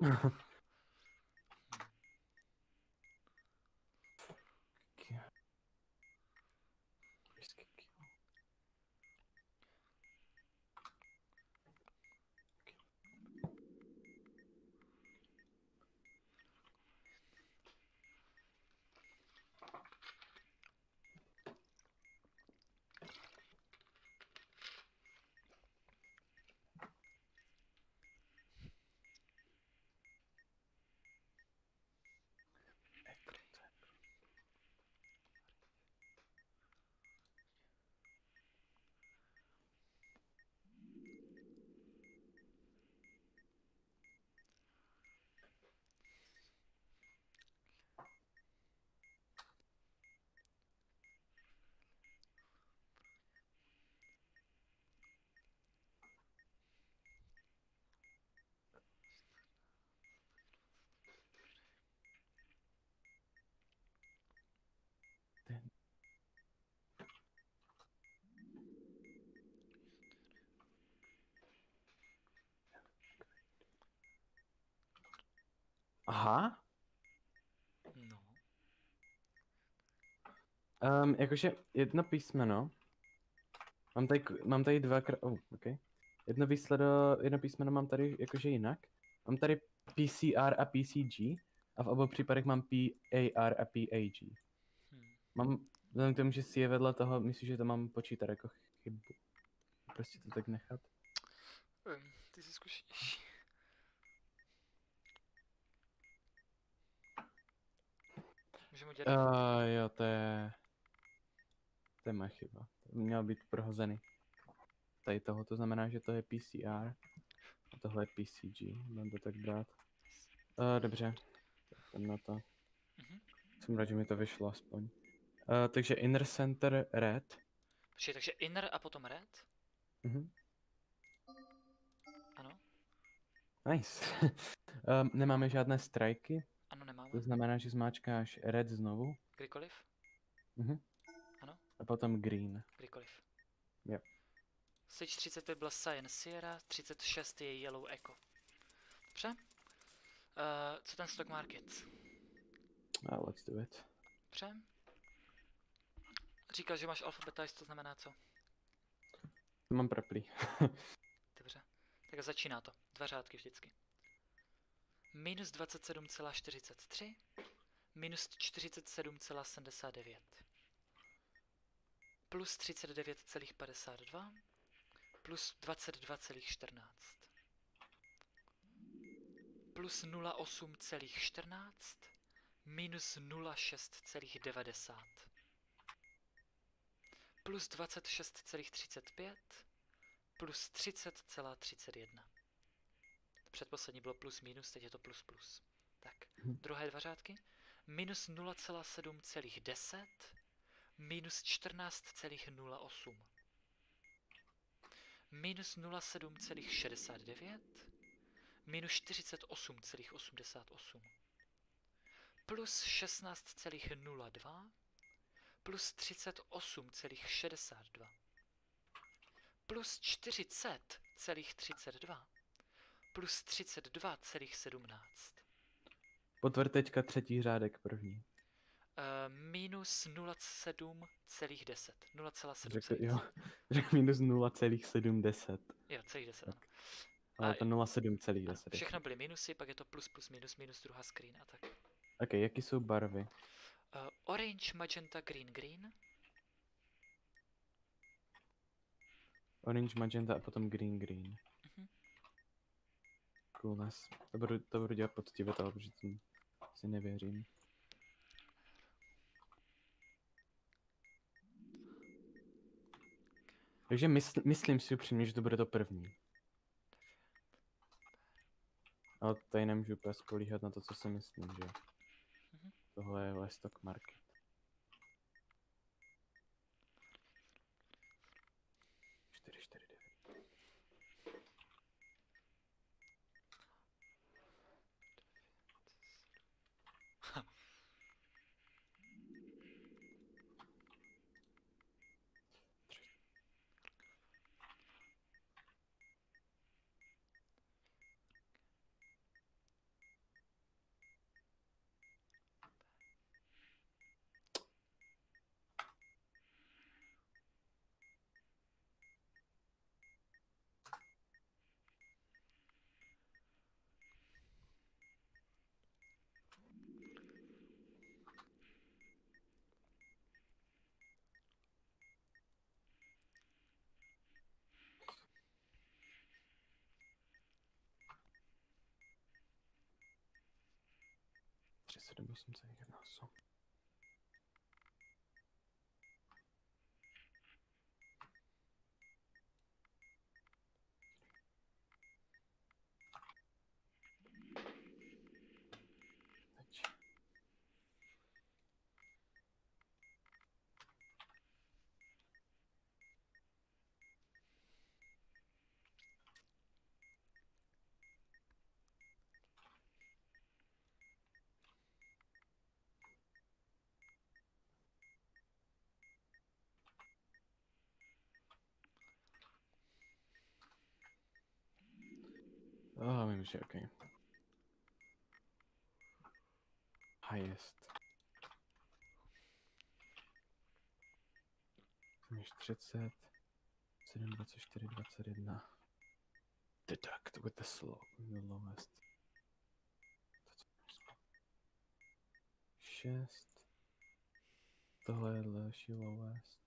S1: Aha.
S2: No.
S1: Jakože jedno písmeno. Mám tady dvakrát. Okay. Jedno písmeno mám tady jakože jinak. Mám tady PCR a PCG a v obou případech mám PAR a PAG. Vzhledem k tomu, že si je vedle toho, myslím, že to mám počítat jako chybu. Prostě to tak nechat.
S2: Ty jsi zkušenější. Můžeme udělat...
S1: Jo, to je moje chyba. To měl být prohozený. Tady toho, to znamená, že to je PCR. A tohle je PCG. Mám to tak brát. Dobře. Jdem na to. Jsem rád, že mi to vyšlo aspoň. Takže inner center red.
S2: Počkej, takže inner a potom red? Ano.
S1: Nice. Nemáme žádné strajky.
S2: Ano, nemáme.
S1: To znamená, že zmáčkáš red znovu.
S2: Kdykoliv? Ano.
S1: A potom green.
S2: Kdykoliv.
S1: Yep.
S2: Stage 35 byla Cyan Sierra, 36 je Yellow Echo. Dobře. Co ten stock market?
S1: Let's do it.
S2: Dobře. Říkal, že máš alfabetize, to znamená co?
S1: To mám preplý.
S2: Dobře. Tak začíná to. 2 řádky vždycky. Minus 27,43. Minus 47,79. Plus 39,52. Plus 22,14. Plus 0,8,14. Minus 0,6,90. Plus 26,35. Plus 30,31. Předposlední bylo plus minus, teď je to plus plus. Tak, druhé 2 řádky. Minus 0,7,10. Minus 14,08. Minus 0,7,69. Minus 48,88. Plus 16,02. Plus 38,62. Plus 40,32. Plus 32,17.
S1: Potvrď teďka třetí řádek první.
S2: Minus 0,7,10.
S1: 0,7. Jo, řekl minus 0,710.
S2: Jo, celých 10.
S1: Tak. Ale to 0,7,10.
S2: Všechno byly minusy, pak je to plus, plus, minus, minus, druhá screen a tak.
S1: Ok, jaký jsou barvy?
S2: Orange, magenta, green, green.
S1: Orange, magenta a potom green, green.
S2: Mhm.
S1: Coolness. To budu dělat poctivě, protože tím si nevěřím. Takže myslím si upřímně, že to bude to první. Ale tady nemůžu úplně spolíhat na to, co si myslím, že
S2: Mhm.
S1: tohle je Stock Market. Čtyři, 9. Tři, 7, 8, 1, 8. Teď. Vím, že OK. Highest. Než 30. 7, 24, 21. Deduct with the lowest. 6. Tohle je další lowest.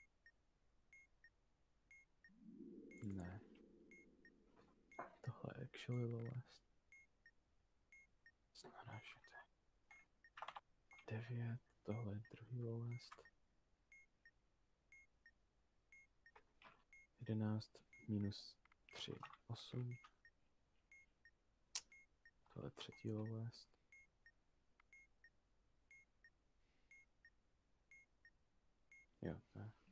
S1: Ne. Tohle je actually lowest. Znamená, že to je 9. Tohle je druhý lowest. 11 minus 3, 8. Tohle je třetí lowest. Jo, to je.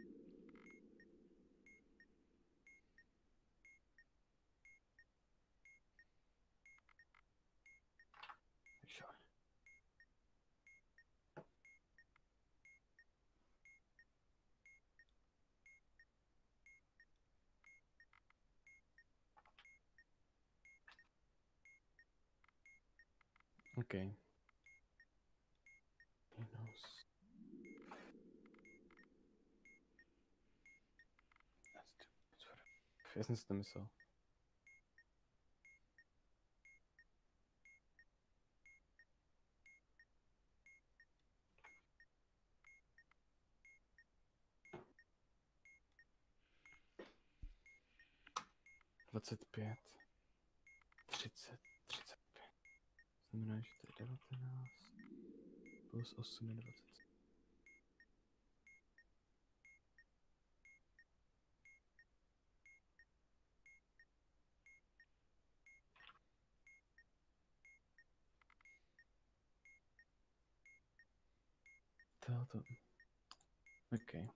S1: Actually. Okay. Minus. Já jsem si to myslel. Dvacet pět. 30. 35. Znamená, že to je 19. Plus 8 je 20. To. OK.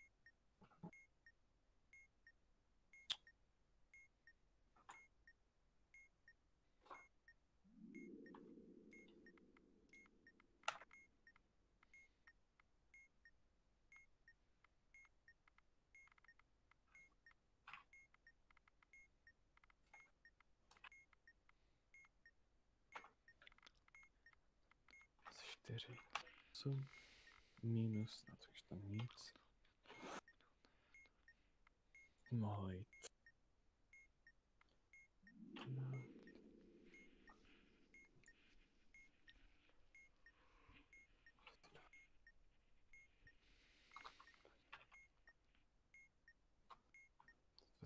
S1: Čtyři. 8. Minus, na to už tam nic. Mohlo jít. No.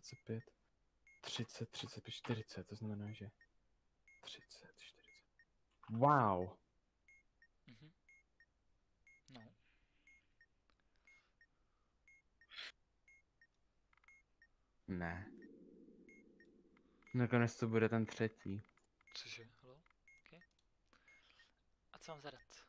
S1: 25, 30, 35, 40, to znamená, že 30, 40. Wow!
S2: Mhm. No.
S1: Ne. Nakonec to bude ten třetí.
S2: Cože? Halo? Okay. A co mám zadat?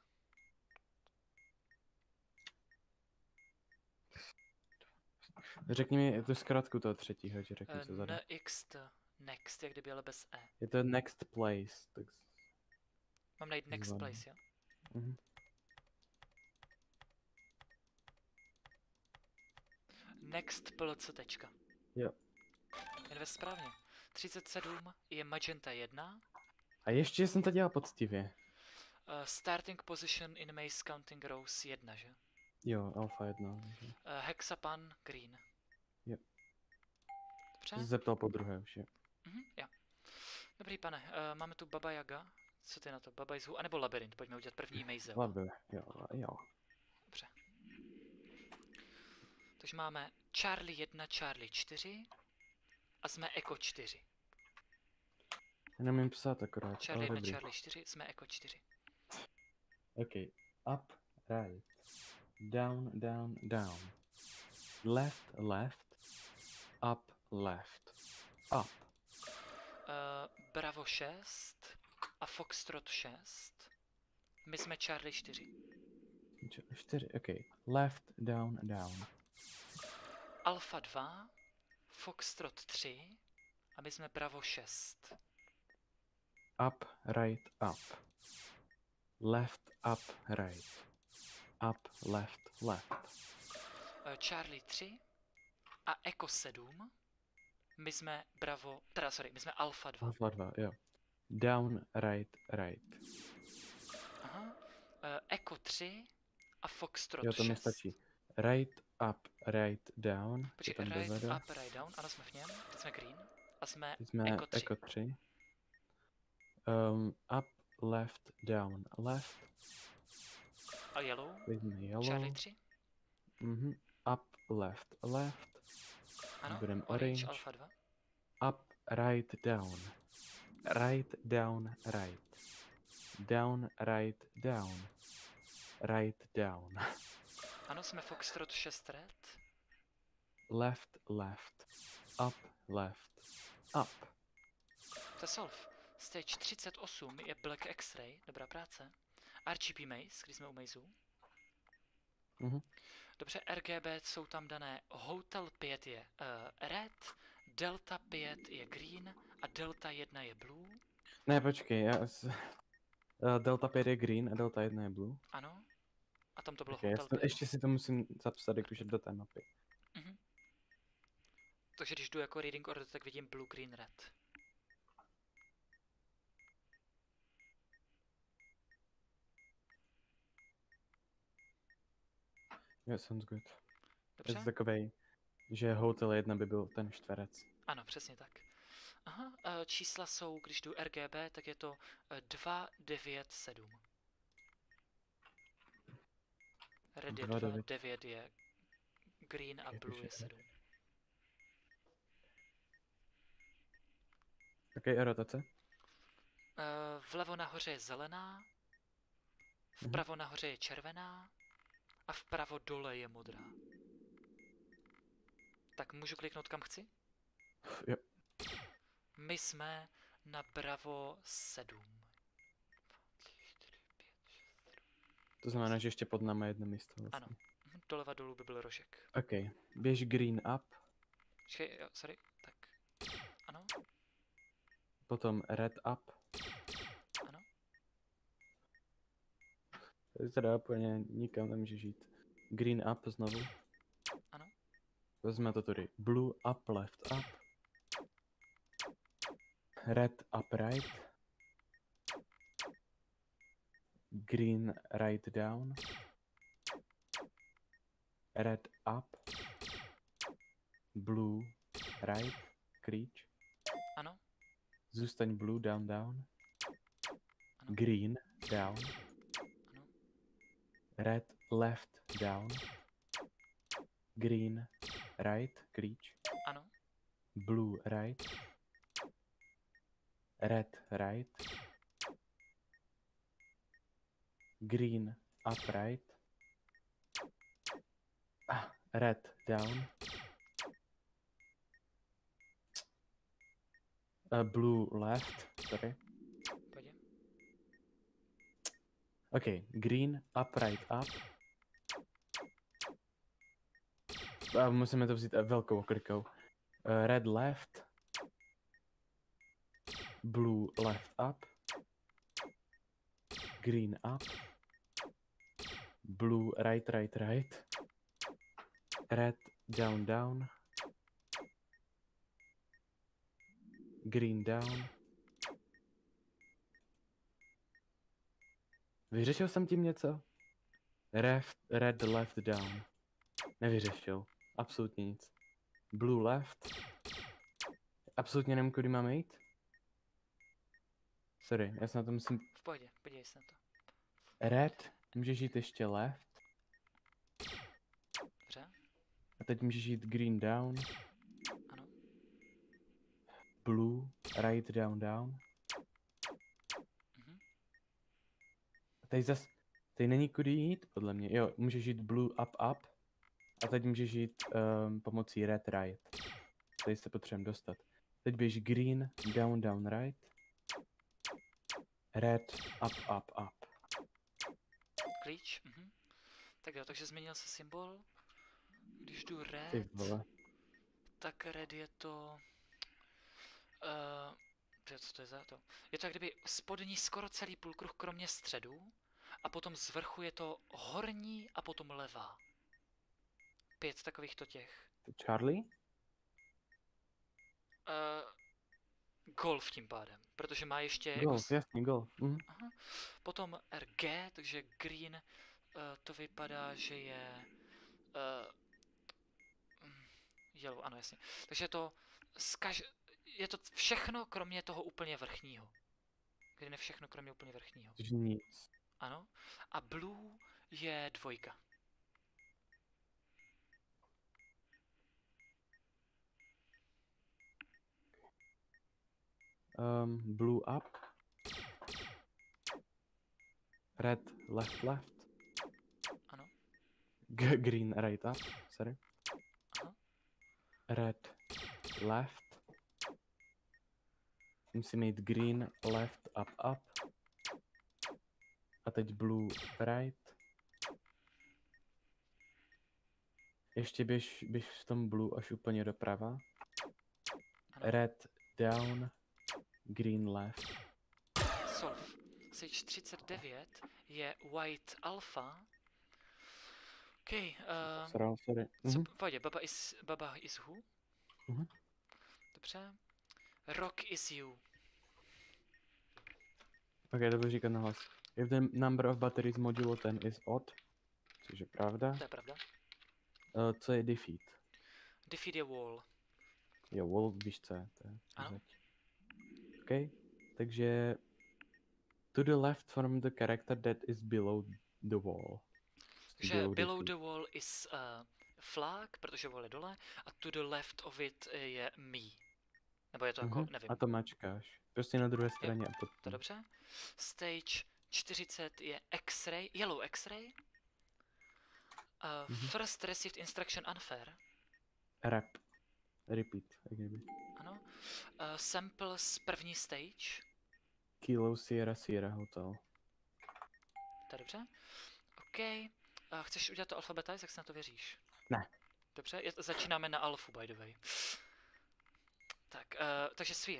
S1: Řekni mi tu zkrátku toho třetího, že řekni, co zadat.
S2: NXT. Next, jak kdyby, ale bez E.
S1: Je to next place. Tak...
S2: Mám najít next
S1: Zvládnu.
S2: place, jo?
S1: Mhm.
S2: Next plc tečka.
S1: Jo.
S2: Invest správně. 37 je magenta 1.
S1: A ještě jsem to dělal poctivě.
S2: Starting position in maze counting rows 1, že?
S1: Jo, alfa 1.
S2: Hexapan green.
S1: Jo.
S2: Dobře?
S1: Jsi se zeptal po druhé už, jo.
S2: Jo. Dobrý pane, máme tu Baba Yaga. Co ty na to? Baba Yaga? A nebo labirint? Pojďme udělat první maze.
S1: Labil, jo, jo.
S2: Dobře. Takže máme Charlie 1, Charlie 4 a jsme Echo 4.
S1: Jenom jim psát akorát,
S2: Charlie 1,
S1: ale dobrý.
S2: Charlie 4, jsme Echo 4.
S1: Ok, up, right, down, down, down, left, left, up, left, up.
S2: Bravo 6 a Foxtrot 6. My jsme Charlie 4.
S1: 4, ok, left, down, down,
S2: Alfa 2, Foxtrot 3 a my jsme Bravo 6.
S1: up, right, up, left, up, right, up, left, left,
S2: Charlie 3 a Echo 7. My jsme Bravo, teda sorry, my jsme Alfa 2.
S1: alfa 2, jo, down, right, right,
S2: Aha. Echo 3 a Foxtrot
S1: jo, to
S2: 6.
S1: mi stačí, right, up, right, down,
S2: Počkej,
S1: to tam
S2: right
S1: dozadu.
S2: up, right down, ano, jsme v něm, teď jsme green a jsme
S1: Teď jsme
S2: Echo 3.
S1: Echo 3. Up, left, down, left.
S2: A yellow,
S1: Teď jsme yellow.
S2: Charlie 3,
S1: Mhm. Up, left, left.
S2: ano,
S1: Budem
S2: orange,
S1: orange.
S2: Alfa 2.
S1: Up, right, down. Right, down, right. Down, right, down. Right, down.
S2: Ano, jsme Foxtrot 6 red.
S1: Left, left. Up, left. Up.
S2: To je solve. Stage 38 je Black X-ray, dobrá práce. RGB maze, když jsme u mazeu.
S1: Mhm.
S2: Dobře, RGB jsou tam dané. Hotel 5 je red, Delta 5 je green a Delta 1 je blue.
S1: Ne, počkej, Delta 5 je green a Delta 1 je blue.
S2: Ano. A tam to bylo
S1: Okay,
S2: Hotel 5.
S1: ještě si to musím zapsat, jak už je do té mapy.
S2: Mhm. Takže když jdu jako reading order, tak vidím blue, green, red.
S1: Yeah, sounds good.
S2: Dobře?
S1: Je to takovej, že Hotel 1 by byl ten čtverec.
S2: Ano, přesně tak. Aha, čísla jsou, když jdu RGB, tak je to 297. Red je 2, 9 je green a blue je 7.
S1: Ok, a rotace?
S2: Vlevo nahoře je zelená, vpravo nahoře je červená a vpravo dole je modrá. Tak můžu kliknout kam chci?
S1: Jo.
S2: My jsme na Bravo 7.
S1: To znamená, že ještě pod námi je jedno místo vlastně.
S2: Ano. Doleva dolů by byl rožek.
S1: Ok, běž green up,
S2: Počkej, jo, sorry, tak. Ano,
S1: potom red up.
S2: ano.
S1: Tady teda úplně nikam nemůže žít. Green up znovu.
S2: Ano.
S1: Vezme to tady. Blue up, left up. Red up, right. Green right down. Red up. Blue right. Creech.
S2: Ano,
S1: Zůstaň blue down down.
S2: ano.
S1: Green down.
S2: Ano.
S1: Red left down. Green right. Creech.
S2: Ano,
S1: Blue right. Red right. Green upright. Red down. Blue left, sorry.
S2: Pojď.
S1: Okay, green upright up. A musíme to vzít velkou klikou. Red left. Blue left up. Green up. Blue right, right, right. Red down, down. Green down. Vyřešil jsem tím něco? Red left down. Nevyřešil. Absolutně nic. Blue left. Absolutně nevím, kudy máme jít. Sorry, já se na to musím...
S2: V pohodě, podívej se na to.
S1: Red, můžeš jít ještě left.
S2: Dobře,
S1: A teď můžeš jít green down.
S2: ano.
S1: Blue, right down, down.
S2: Mhm.
S1: A tady zas... Tady není kudy jít, podle mě. Jo, můžeš jít blue up, up. A teď můžeš jít pomocí red, right. Tady se potřebujeme dostat. Teď běž green, down, down, right. Red, up, up, up.
S2: Klíč, mhm. Tak jo, takže změnil se symbol. Když jdu
S1: Ty
S2: red,
S1: vole.
S2: tak red je to... co to je za to? Je to jak kdyby spodní skoro celý půlkruh kromě středu a potom z vrchu je to horní a potom levá. 5 takovýchto těch.
S1: Charlie?
S2: Golf tím pádem, protože má ještě jako
S1: Golf, jasný, golf. Mhm.
S2: Aha. Potom RG, takže green, to vypadá, že je yellow, ano jasně. Takže je to všechno kromě toho úplně vrchního. Green je všechno kromě úplně vrchního.
S1: Takže nic.
S2: Ano. A blue je 2.
S1: Blue up. Red left, left.
S2: Ano.
S1: Green right up, sorry.
S2: Aha.
S1: Red left. Musíme jít green left up, up. A teď blue right. Ještě běž v tom blue až úplně doprava.
S2: Ano.
S1: Red down, green left.
S2: Solve. Stage 39 je white alpha. OK,
S1: Sorry.
S2: pojď, Baba is who?
S1: Mhm.
S2: Dobře. Rock is you.
S1: Ok, to budu říkat nahlas. If the number of batteries modulo 10 is odd, což je pravda.
S2: To je pravda.
S1: Co je defeat?
S2: Defeat je wall.
S1: Jo, wall, víš co je, to je
S2: Ano.
S1: zeď. Ok, takže to the left from the character that is below the wall.
S2: Takže below the wall is flag, protože wall je dole, a to the left of it je me. Nebo je to jako, nevím.
S1: A to mačkáš. Prostě na druhé straně a pod
S2: To je dobře. Stage 40 je X-ray, yellow X-ray. First received instruction unfair.
S1: Repeat, jak kdyby.
S2: Ano. Sample z první stage.
S1: Kilo Sierra Hotel.
S2: To je dobře. OK. Chceš udělat to alfabetize, jak se na to věříš?
S1: Ne.
S2: Dobře, začínáme na alfu, by the way. Tak, takže svír.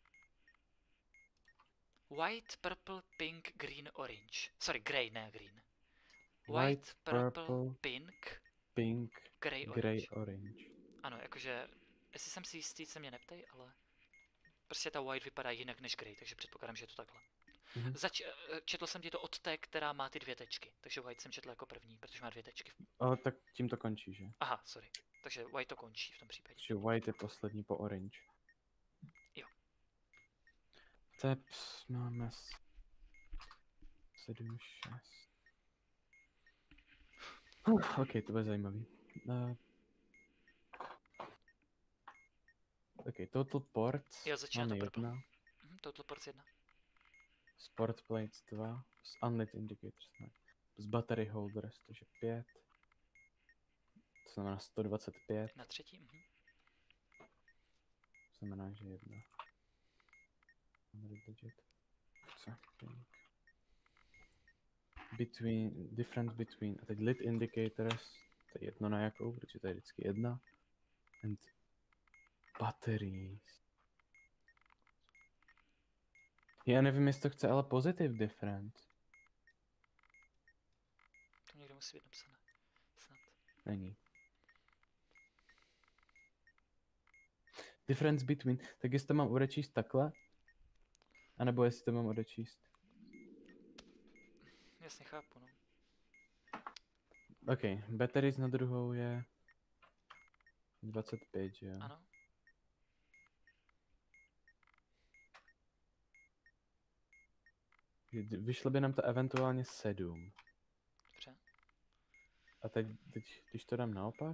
S2: White, purple, pink, green, orange. Sorry, grey, ne green. White, purple, pink, grey, orange. Ano, jakože, jestli jsem si jistý, se mě neptej, ale prostě ta white vypadá jinak než grey, takže předpokládám, že je to takhle. Četl jsem ti to od té, která má ty 2 tečky, takže white jsem četl jako první, protože má 2 tečky.
S1: Ale tak tím to končí, že?
S2: Aha, sorry. Takže white to končí v tom případě.
S1: Takže white je poslední po orange.
S2: Jo.
S1: Steps máme 7, 6. Ok, to bude zajímavý. Okay, total ports.
S2: Jo, začíná
S1: Máme
S2: to purple.
S1: 1.
S2: Total ports 1.
S1: Sport plates 2. Unlit indicators ne. Z battery holders, takže 5. To znamená 125.
S2: Na třetí.
S1: To znamená, že 1. Digit. Co? Difference between, a teď lit indicators, to je jedno na jakou, protože to je vždycky 1. And batteries. Já nevím, jestli to chce, ale positive difference.
S2: To někde musí být napsané. Snad.
S1: Není. Difference between, tak jestli to mám odečíst takhle, anebo jestli to mám odečíst.
S2: Jasně, chápu, no.
S1: OK, batteries na druhou je 25, že jo?
S2: Ano.
S1: Vyšlo by nám to eventuálně 7.
S2: Dobře.
S1: A teď když to dám naopak,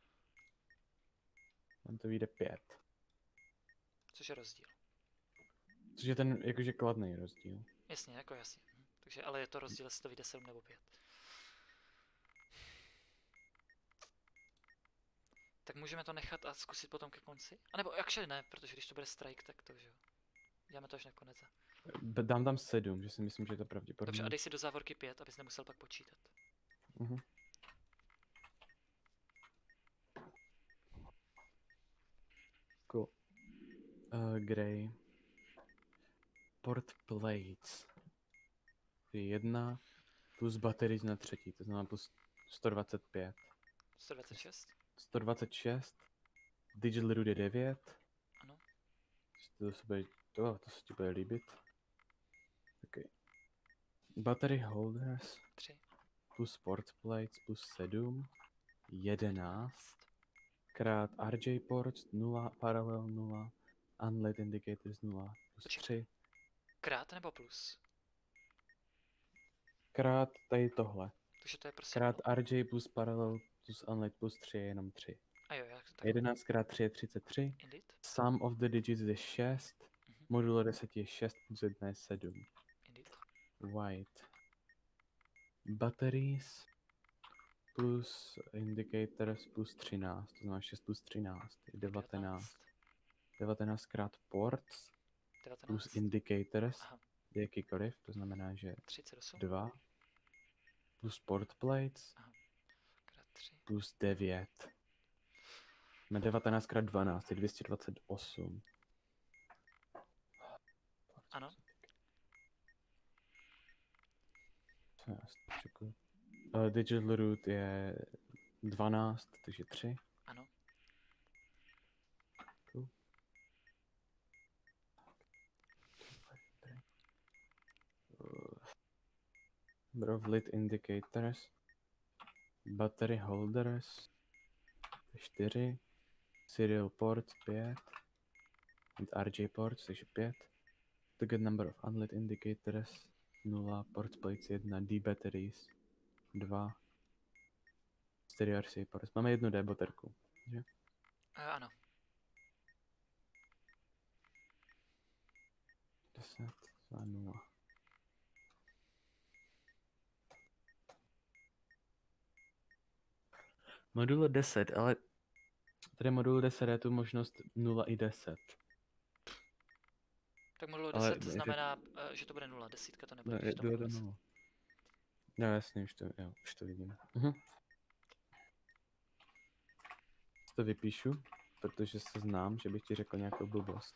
S1: nám to vyjde 5.
S2: Což je rozdíl.
S1: Což je ten jakože kladný rozdíl.
S2: Jasně, jako jasně. Takže, ale je to rozdíl, jestli to vyjde 7 nebo 5. Tak můžeme to nechat a zkusit potom ke konci? A nebo jakže ne, protože když to bude strike, tak to, že jo. Děláme to až nakonec.
S1: Dám tam 7, že si myslím, že je to pravděpodobné.
S2: Dobře, a dej si do závorky 5, abys nemusel pak počítat.
S1: Cool. Grey. Port plates. To je 1 plus batteries na třetí, to znamená plus 125.
S2: 126?
S1: 126. Digital Root je 9.
S2: Ano.
S1: To se ti bude líbit. Okay. Battery holders
S2: 3.
S1: plus port plates plus 7. 11. Krát RJ ports 0, parallel 0, unlit indicators 0 plus 3.
S2: Krát nebo plus?
S1: Krát tady tohle.
S2: Takže to je prostě
S1: Krát RJ plus parallel plus unlit plus 3 je jenom 3.
S2: A jo, jak tak.
S1: 11 krát 3 je 33.
S2: Indeed.
S1: Sum of the digits je 6. Modulo 10 je 6 plus 1 je 7.
S2: Indeed.
S1: White. Batteries plus indicators plus 13. To znamená 6 plus 13 je 19. 19 krát ports
S2: 19.
S1: plus indicators
S2: Aha.
S1: je jakýkoliv, to znamená, že
S2: 38.
S1: 2 plus port plates
S2: Krát 3.
S1: plus 9. Máme 19 krát 12 je 228.
S2: Ano.
S1: Co já čekuju? Digital root je 12, takže 3.
S2: Ano.
S1: Cool. Number of lit indicators. Battery holders 4. Serial ports 5. And RJ ports, takže 5. The good number of unlit indicators 0. Port plates 1. D batteries 2. Stereo RC ports. Máme jednu D baterku, že?
S2: Ano.
S1: 10 za 0. Modul 10, ale tady modul 10 je tu možnost 0 i 10.
S2: Tak modulo
S1: Ale
S2: 10 znamená, že to bude 0, desítka to nebude.
S1: No,
S2: když to bude
S1: 0. No jasně, už to vidím. To vypíšu, protože se znám, že bych ti řekl nějakou blbost.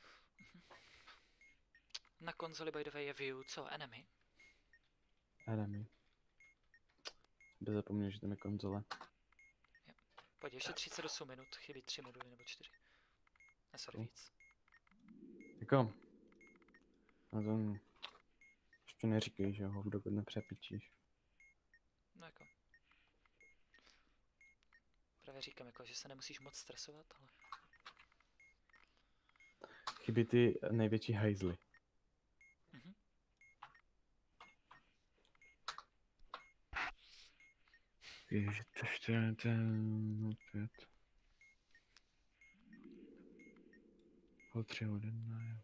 S2: Na konzoli by the way je view, co? Enemy?
S1: Enemy. Bez zapomněl, že tam je konzole.
S2: Pojď, ještě 38 minut, chybí 3 moduly nebo 4. Ne, sorry, víc.
S1: Jako, a to ještě neříkej, že ho dokud nepřepíčíš.
S2: No jako. Právě říkám, jako, že se nemusíš moc stresovat, ale...
S1: Chybí ty největší hajzly. Ježiš, to ještě je ten... Hold 3, hold 1, jo.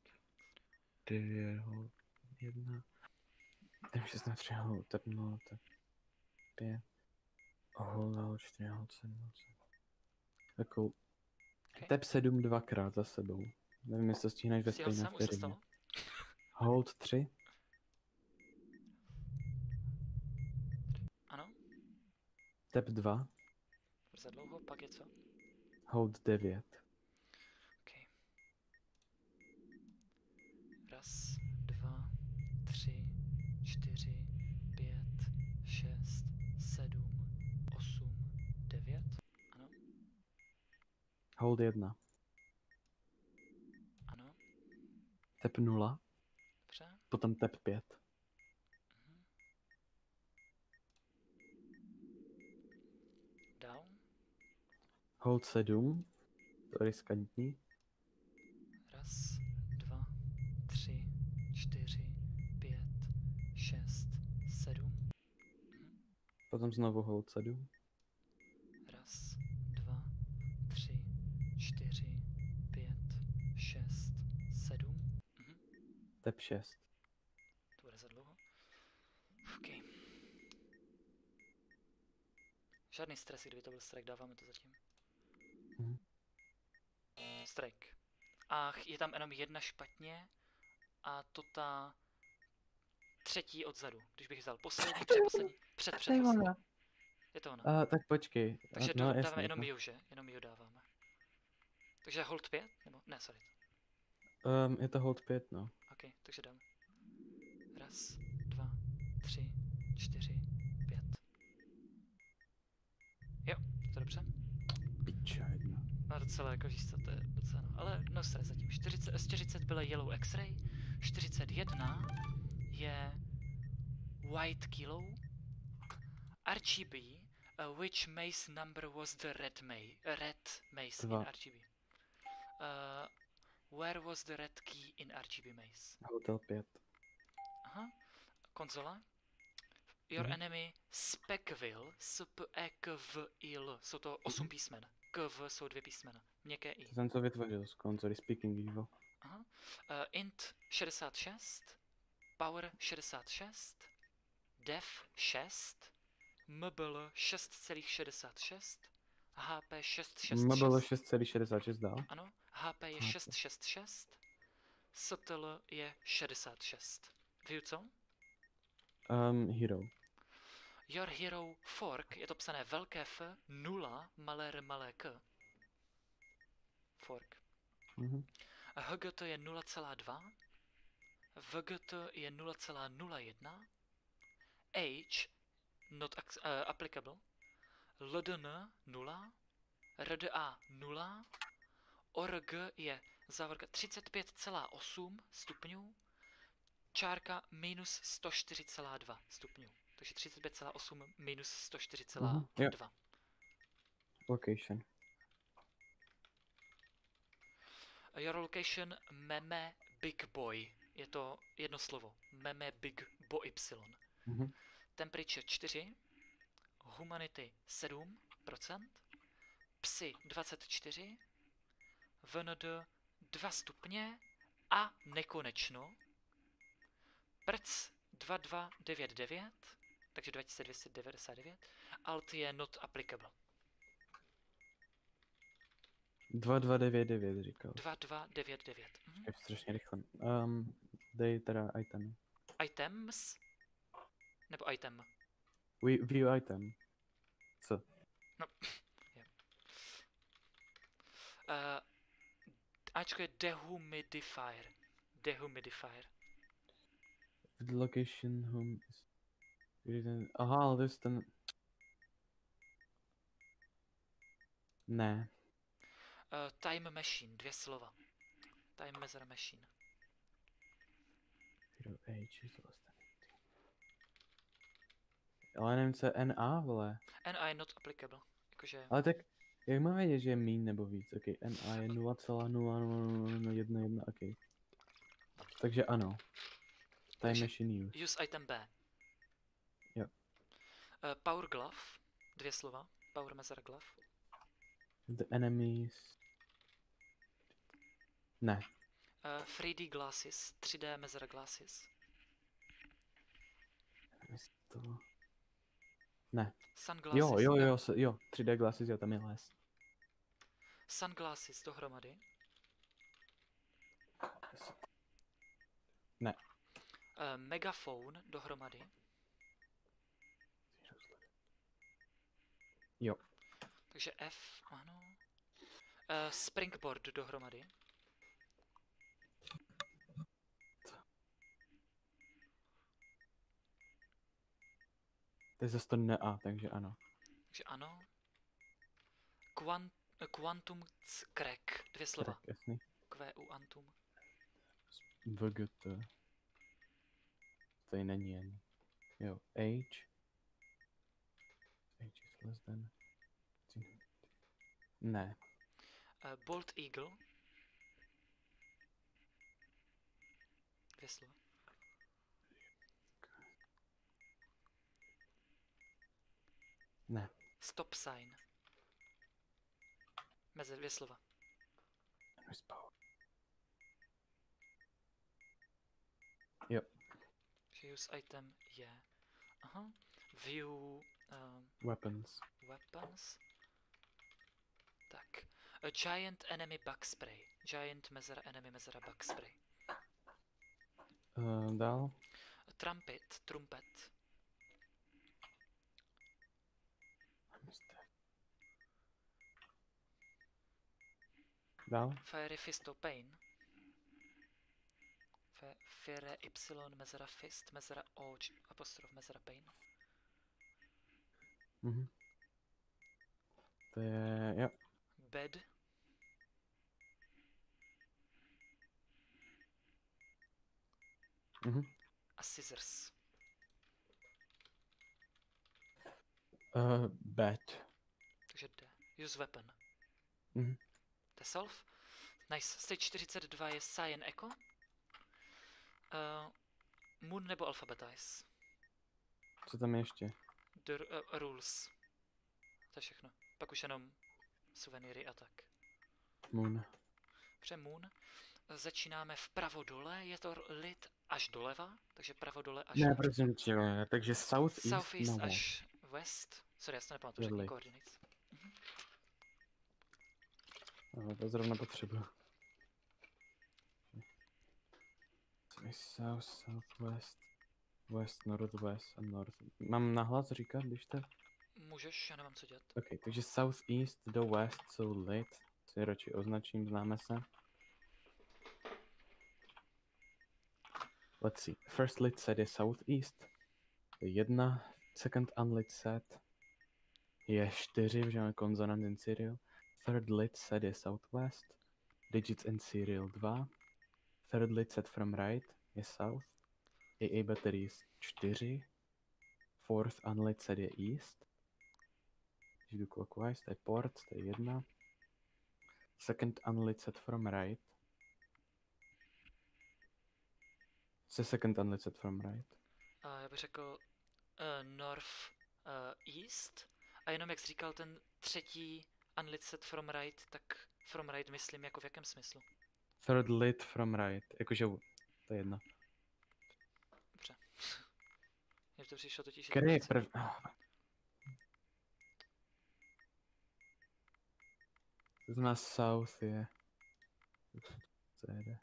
S1: 9, hold 1. Tap 16, 3, hold, tap 0, tap 5. Hold 4, hold 7, hold 7. Jako,
S2: Okay.
S1: tap 7 dvakrát za sebou. Nevím, jestli to stihneš ve
S2: Stihl
S1: stejné
S2: jsem, už se
S1: vteřině.
S2: stalo.
S1: Hold 3.
S2: Ano,
S1: Tap 2.
S2: za dlouho, pak je co?
S1: Hold 9.
S2: Okay. Raz, 2, 3, 4, 5, 6, 7, 8, 9. Ano,
S1: Hold 1.
S2: ano,
S1: Tap 0.
S2: dobře.
S1: Potom tap 5.
S2: Mhm. Dál.
S1: Hold 7. To je riskantní.
S2: Raz, 2, 3, 4, 5, 6, 7.
S1: Potom znovu hold 7.
S2: Raz, 2, 3, 4, 5, 6, 7.
S1: Tap 6.
S2: To bude za dlouho. OK. Žádný stres, kdyby to byl strike, dáváme to zatím.
S1: Mhm.
S2: Strike. A je tam jenom jedna špatně a to ta třetí odzadu. Když bych vzal poslední, předposlední, předposlední. Je to ona.
S1: Tak počkej.
S2: Takže
S1: no,
S2: dáváme
S1: jasně,
S2: jenom
S1: no.
S2: Miu, že? Jenom Miu dáváme. Takže hold 5? Nebo? Ne, sorry.
S1: Je to hold 5, no.
S2: OK, takže dáme. Raz, 2, 3, 4, 5. Jo, to dobře.
S1: Pičo, jedna.
S2: No docela jako víš co, to je docela no. Ale no stres zatím. 40 byla Yellow X-Ray, 41 je White Kilo, RGB, which maze number was the red maze
S1: Dva.
S2: in RGB? Where was the red key in RGB maze?
S1: Hotel 5.
S2: Aha, konzola. Your
S1: Mhm.
S2: enemy Speckville, S-P-E-K-V-I-L, jsou to 8 písmen. K-V jsou 2 písmena, měkké I.
S1: To ten, co vytvořil z konzoly Speaking Evil.
S2: Aha. Int 66, Power 66, Def 6, MBL 6,66, HP 666.
S1: Bylo 6,66 dál.
S2: Ano, HP je 666, STL je 66. View co?
S1: Hero.
S2: Your Hero Fork, je to psané velké F, 0, malé R, malé K. Fork.
S1: Mhm.
S2: HGT je 0,2, VGT je 0,01, H not applicable, LDN 0, RDA 0, ORG je závorka 35,8 stupňů, čárka minus 104,2 stupňů. Takže 35,8 minus 104,2.
S1: Location.
S2: Your location Meme Big Boy. Je to jedno slovo. Meme Big Boy Y.
S1: Mhm.
S2: Temperature 4, Humanity 7%, Psy 24, VND 2 stupně a nekonečno, Prc 2299, takže 2299, Alt je not applicable.
S1: 2299 říkal.
S2: 2299.
S1: Je strašně rychle. Dej teda itemy.
S2: Items? Nebo item?
S1: View item. Co?
S2: No, je. Ačko je dehumidifier. Dehumidifier.
S1: The location home is... Aha, ale to je ten... Ne.
S2: Time machine, 2 slova. Time measure machine.
S1: Hero Age is lost. Ale nevím, co je NA, vole.
S2: NA je not applicable. Jakože...
S1: Ale tak, jak mám vědět, že je míň nebo víc? Ok, NA je 0,00011, ok. Takže ano. Time
S2: Takže
S1: machine use.
S2: Use item B.
S1: Jo.
S2: Power glove, 2 slova. Power measure glove.
S1: The enemies... Ne.
S2: 3D glasses, 3D Mezera glasses.
S1: Jestli to... Ne.
S2: Sunglasses,
S1: Jo, 3D glasses, jo, tam je les.
S2: sunglasses dohromady.
S1: Ne.
S2: Megaphone dohromady.
S1: Jo.
S2: Takže F, ano. Springboard dohromady.
S1: To je zase to ne A, takže ano.
S2: Takže ano. Quantum crack, 2 slova.
S1: Tak, jasný.
S2: QU antum.
S1: VGT. Tady není ani. Jo, H. H is less than. Ne.
S2: Bolt eagle. 2 slova.
S1: Ne.
S2: Stop sign. Mezi 2 slova.
S1: Jo.
S2: Takže use item je. Aha. View
S1: Weapons.
S2: weapons. Tak. A giant enemy bug spray. Giant mezera enemy mezera bug spray.
S1: Dál.
S2: Trumpet.
S1: Dál.
S2: Fiery fist of pain. Fire y mezera fist mezera o apostrof mezera pain.
S1: Mhm. To je, jo.
S2: Bed.
S1: Mhm.
S2: A scissors.
S1: Bad.
S2: Takže D. Use weapon.
S1: Mhm.
S2: To je self. Nice. Stage 42 je Cyan Echo. Moon nebo Alphabetize.
S1: Co tam je ještě?
S2: Rules. To je všechno. Pak už jenom suvenýry a tak.
S1: Moon.
S2: Dobře, Moon. Začínáme vpravo dole, je to lid až doleva, takže pravo dole až
S1: Ne, prosím tě, takže south east
S2: southeast
S1: na
S2: až west. Sorry, já si to nepamatuju, řekni
S1: Lid.
S2: coordinates.
S1: To zrovna potřebuji. South, southwest, west, northwest a north. Mám nahlas říkat, když tak?
S2: Můžeš, já nemám co dělat.
S1: Ok, takže southeast do west jsou lid. Si radši označím, známe se. Let's see. First lit set je southeast. To je 1. Second unlit set je 4, protože máme consonant in serial. Third lit set je southwest. Digits in serial 2. Third lit set from right je south. AA batteries 4. Fourth unlit set je east. Když jdu clockwise, to je port, to je 1. Second unlit set from right. Second unlit set from right.
S2: Já bych řekl north east. A jenom jak jsi říkal ten třetí unlit set from right, tak from right myslím jako v jakém smyslu?
S1: Third lit from right, jakože to je 1.
S2: Dobře. Mně to přišlo totiž...
S1: Který je první? To znamená south je... Co jde?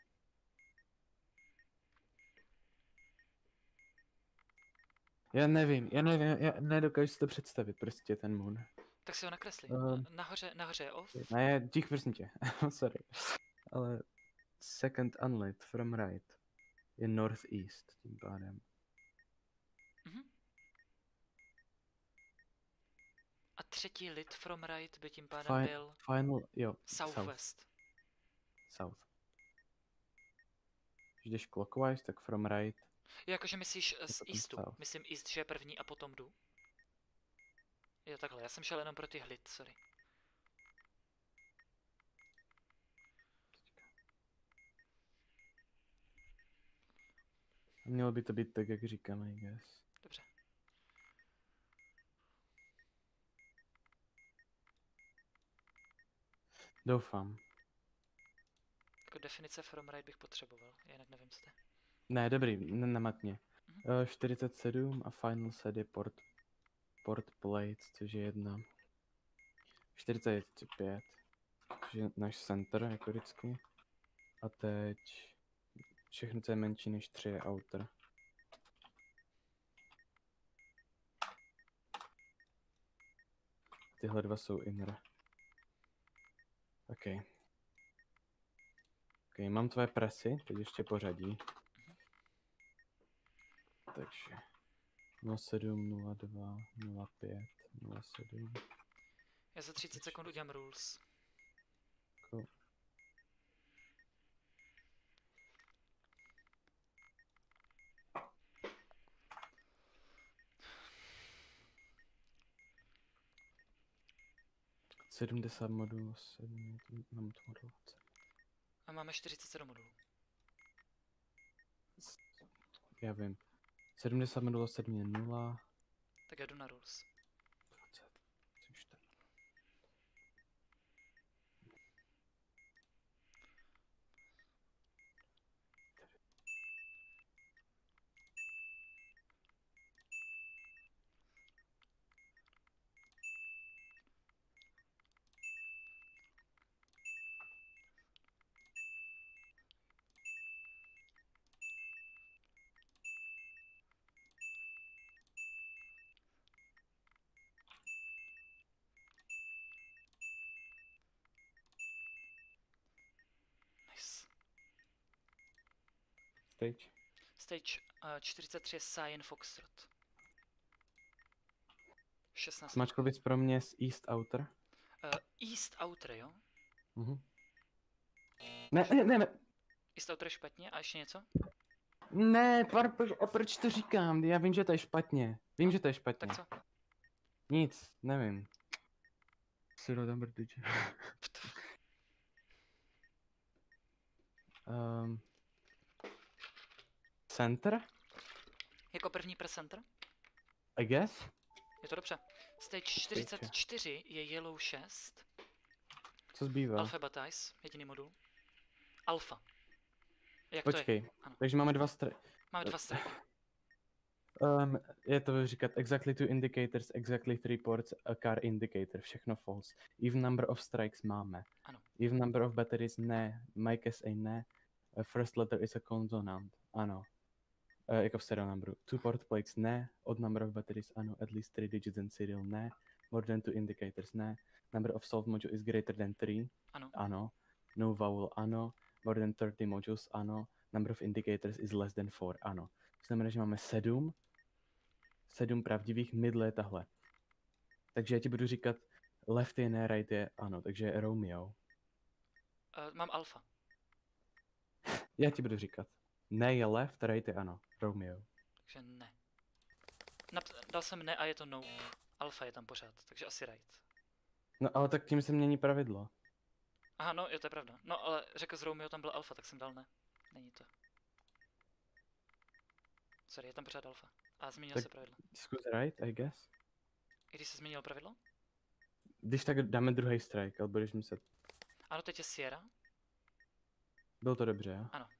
S1: Já nevím, já nedokážu si to představit, prostě ten moon.
S2: Tak si ho nakresli. Nahoře je off.
S1: Ne, dík, prosím tě, sorry. Ale second unlit from right je northeast, tím pádem.
S2: Mhm. A třetí lit from right by tím pádem byl
S1: Final, jo,
S2: southwest.
S1: South. Když jdeš clockwise, tak from right.
S2: Jakože myslíš z
S1: potom
S2: eastu.
S1: south.
S2: Myslím east, že je první a potom jdu. Jo, takhle, já jsem šel jenom pro ty hlid, sorry.
S1: Mělo by to být tak, jak říkám, I guess.
S2: Dobře.
S1: Doufám.
S2: Jako definice from right bych potřeboval, jinak nevím, co to je.
S1: Ne, dobrý, nematně. 47 a final set je port plates, což je 1. 45, což je náš center, jako vždycky. A teď všechno, co je menší než 3, je outer. Tyhle dva jsou inner. OK. OK, mám tvoje presy, teď ještě pořadí. Takže 07, 02, 05, 07.
S2: Já za 30 sekund udělám rules.
S1: Cool. Sedmdesát modulů, 7, mám tu modulace.
S2: A máme 47 modulů.
S1: Já vím. 70 modulů, 7 je 0.
S2: Tak já jdu na rules.
S1: 20, 4.
S2: Nice.
S1: Stage.
S2: Stage 43 je Cyan Foxtrot. 16.
S1: Smačkl bys pro mě z East Outer?
S2: East Outer, jo?
S1: Ne.
S2: East Outer je špatně a ještě něco?
S1: Ne, a proč to říkám? Já vím, že to je špatně. Vím, že to je špatně.
S2: Tak co?
S1: Nic, nevím. Si dodám brdyče. Center?
S2: Jako první pre center?
S1: I guess?
S2: Je to dobře. Stage 44 je Yellow 6.
S1: Co zbývá?
S2: Alphabetize, jediný modul. Alpha. Jak
S1: Počkej,
S2: to je? Ano.
S1: takže máme dva
S2: Máme dva strajky.
S1: Je to říkat exactly two indicators, exactly 3 ports, a car indicator, všechno false. Even number of strikes máme.
S2: Ano.
S1: Even number of batteries ne, Mike SA ne, first letter is a consonant, ano. Jako v serial numberu. 2 port plates ne, odd number of batteries ano, at least 3 digits in serial ne, more than 2 indicators ne, number of solved module is greater than 3, ano. No vowel ano, more than 30 modules ano, number of indicators is less than 4, ano. To znamená, že máme 7 pravdivých, middle je tahle. Takže já ti budu říkat left je ne, right je ano, takže Romeo.
S2: Mám alfa.
S1: Já ti budu říkat. Ne je left, right je ano, Romeo.
S2: Takže ne. Dal jsem ne a je to nope. Alfa je tam pořád, takže asi right.
S1: No ale tak tím se mění pravidlo.
S2: Aha, no, jo, to je pravda. No, ale řekl z Romeo tam byl alfa, tak jsem dal ne. Není to. Sorry, je tam pořád alfa. A změnil
S1: Tak
S2: se pravidlo.
S1: Zkus right, I guess.
S2: I když se změnilo pravidlo?
S1: Když tak dáme druhý strike, ale budeš muset.
S2: Ano, teď je Sierra.
S1: Bylo to dobře, jo?
S2: Ano.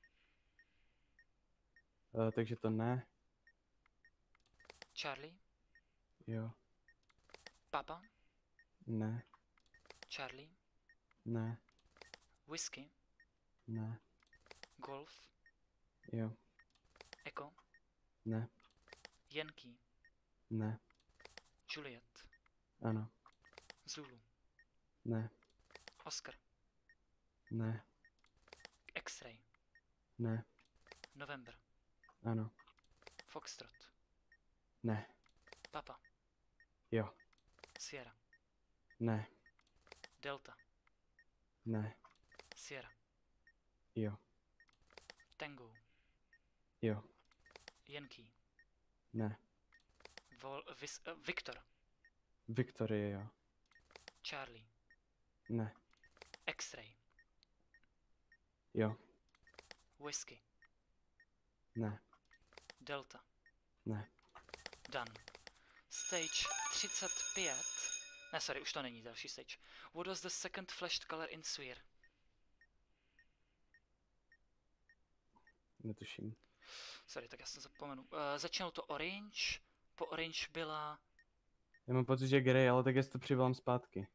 S1: Takže to ne.
S2: Charlie.
S1: Jo.
S2: Papa.
S1: Ne.
S2: Charlie.
S1: Ne.
S2: Whisky.
S1: Ne.
S2: Golf.
S1: Jo.
S2: Echo.
S1: Ne.
S2: Yankee.
S1: Ne.
S2: Juliet.
S1: Ano.
S2: Zulu.
S1: Ne.
S2: Oscar.
S1: Ne.
S2: X-ray.
S1: Ne.
S2: November.
S1: Ano.
S2: Foxtrot.
S1: Ne.
S2: Papa.
S1: Jo.
S2: Sierra.
S1: Ne.
S2: Delta.
S1: Ne.
S2: Sierra.
S1: Jo.
S2: Tango.
S1: Jo.
S2: Yankee.
S1: Ne.
S2: Victor.
S1: Victorie, jo.
S2: Charlie.
S1: Ne.
S2: X-ray.
S1: Jo.
S2: Whisky.
S1: Ne.
S2: Delta.
S1: Ne.
S2: Done. Stage 35. Ne, sorry, už to není další stage. What was the second flashed color in Sphere?
S1: Netuším.
S2: Sorry, tak já jsem zapomenu. Začínalo to Orange, po Orange byla...
S1: Já mám pocit, že Grey, ale tak já si to přivolám zpátky.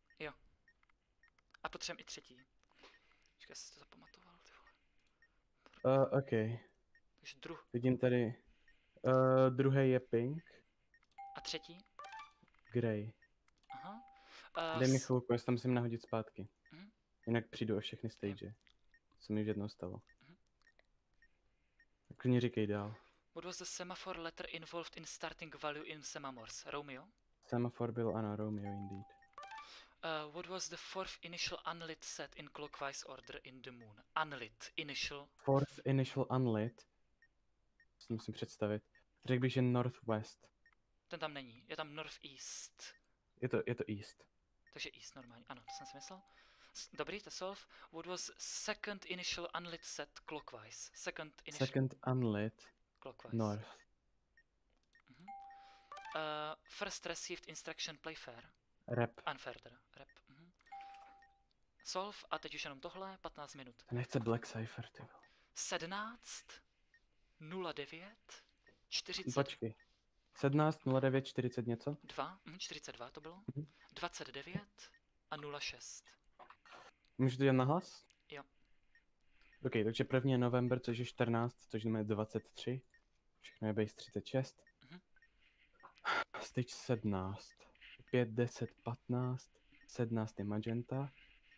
S2: A potřebujeme i třetí. Počkej, já jsem si to zapamatoval, ty vole.
S1: OK.
S2: Takže
S1: Vidím tady. Druhý je Pink.
S2: A třetí?
S1: Grey.
S2: Aha.
S1: Dej mi chvilku, já si to musím nahodit zpátky.
S2: Mhm.
S1: Jinak přijdu o všechny stage. Co mi už jednou stalo.
S2: Mhm.
S1: Tak klidně říkej dál.
S2: What was the semaphore letter involved in starting value in semaphores? Romeo?
S1: Semaphore byl ano, Romeo indeed.
S2: What was the fourth initial unlit set in clockwise order in the moon? Unlit, initial.
S1: Fourth initial unlit. Si musím představit. Řekl bych, že Northwest.
S2: Ten tam není, je tam northeast.
S1: Je to East.
S2: Takže east normálně, ano, to jsem si myslel. Dobrý, to solve. What was second initial unlit set clockwise?
S1: Second unlit.
S2: Clockwise.
S1: North.
S2: First received instruction play fair.
S1: Rep.
S2: Unfair teda, rep. Solve a teď už jenom tohle, 15 minut.
S1: To nechce Black Cypher, ty vole.
S2: 17, 09, 40,
S1: Počkej. 17, 09, 40 něco?
S2: 2, 42 to bylo, 29 a 06.
S1: Můžu to dělat nahlas?
S2: Jo.
S1: OK, takže 1. november, což je 14, což znamená 23. Všechno je base 36. Stage 17. 5, 10, 15. 17 je magenta.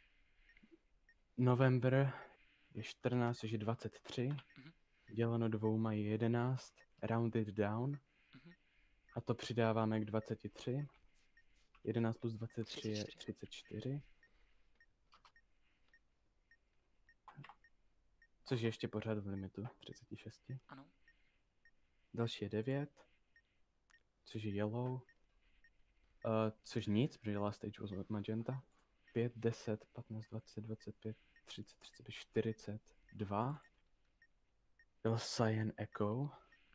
S1: November je 14, což je 23. Děleno 2 je 11. Rounded down. A to přidáváme k 23. 11 plus 23 je 34. Což je ještě pořád v limitu 36.
S2: Ano.
S1: Další je 9. Což je yellow. Což nic, protože last stage was magenta. 5, 10, 15, 20, 25, 30, 35, 42. Byl cyan echo.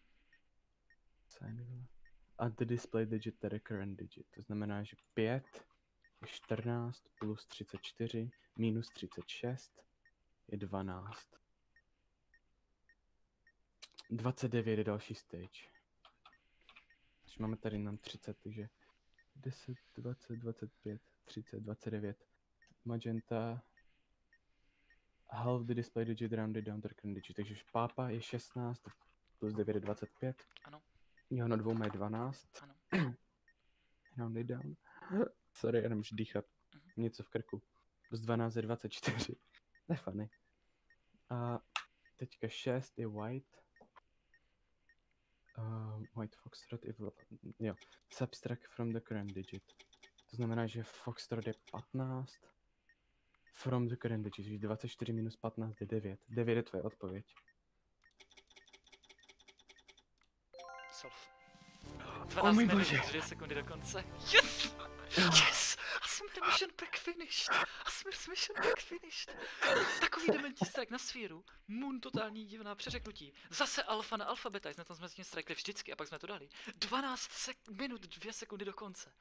S1: A the display digit, the recurrent digit. To znamená, že 5 je 14 plus 34 minus 36 je 12. 29 je další stage. Když máme tady nám 30, takže 10, 20, 25, 30, 29. Magenta. Half the display digit rounded down to recurrent digit. Takže už pápa je 16 plus 9 je 25.
S2: Ano.
S1: Jeho na 2 je 12.
S2: Ano.
S1: Rounded down. Sorry, já nemůžu dýchat. Něco v krku. Plus 12 je 24. To je funny. A teďka 6 je white. White Foxtrot je jo. Subtract from the current digit. To znamená, že Foxtrot je 15. From the current digit, že 24 minus 15 je 9. 9 je tvoje odpověď.
S2: Solve. 12 minut, 2 sekundy do konce. Yes! Yes! A jsme mission pack finished! A jsme mission pack finished! Takový dementní strike na sféru. Moon totální divná přeřeknutí. Zase alfa na alfa beta, na tom jsme s tím strikli vždycky a pak jsme to dali. 12 minut, 2 sekundy do konce.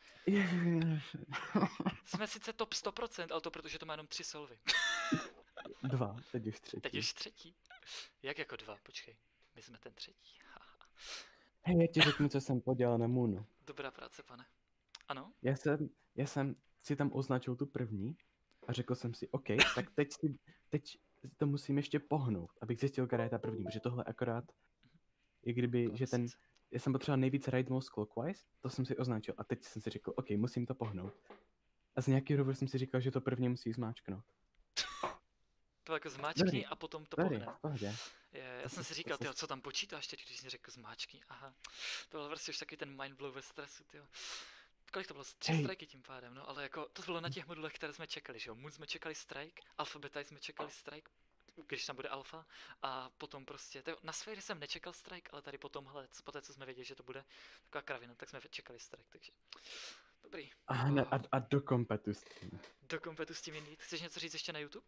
S2: Jsme sice top 100%, ale to protože to má jenom 3 solvy.
S1: 2, teď už třetí.
S2: Teď už třetí. Jak jako 2? Počkej. My jsme ten třetí.
S1: Hej, já ti řeknu, co jsem podělal na Moonu.
S2: Dobrá práce, pane. Ano?
S1: Já jsem si tam označil tu první a řekl jsem si, OK, tak teď to musím ještě pohnout, abych zjistil, která je ta první, protože tohle akorát je kdyby, že ten, já jsem potřeboval nejvíc right most clockwise, to jsem si označil a teď jsem si řekl, OK, musím to pohnout. A z nějakého důvodu jsem si říkal, že to první musí zmáčknout.
S2: To jako zmáčkni a potom to pohne. Já jsem si říkal, tyjo, co tam počítáš teď, když jsi řekl zmáčkni, aha. To byl prostě už taky ten mindblow ve stresu, tyjo. Kolik to bylo? 3 strajky tím pádem, no, ale jako to bylo na těch modulech, které jsme čekali, že jo. Moon jsme čekali strike, alfa beta jsme čekali strike, když tam bude alfa, a potom prostě, tyjo, na sféře jsem nečekal strike, ale tady potom, hele, poté co jsme věděli, že to bude taková kravina, tak jsme čekali strike, takže dobrý.
S1: A do kompetu s tím.
S2: Do kompetu s tím jindy. Chceš něco říct ještě na YouTube?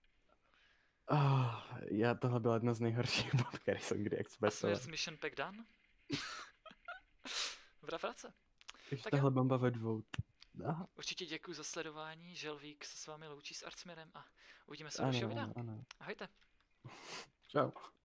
S1: Tohle byla jedna z nejhorších mod, který jsem kdy expedoval.
S2: A jsme mission pack done? Dobrá práce.
S1: Takže tahle bomba ve 2. Aha.
S2: Určitě děkuji za sledování, Želvík se s vámi loučí s Artsmirem a uvidíme se u dalšího videa. Ahojte.
S1: Čau.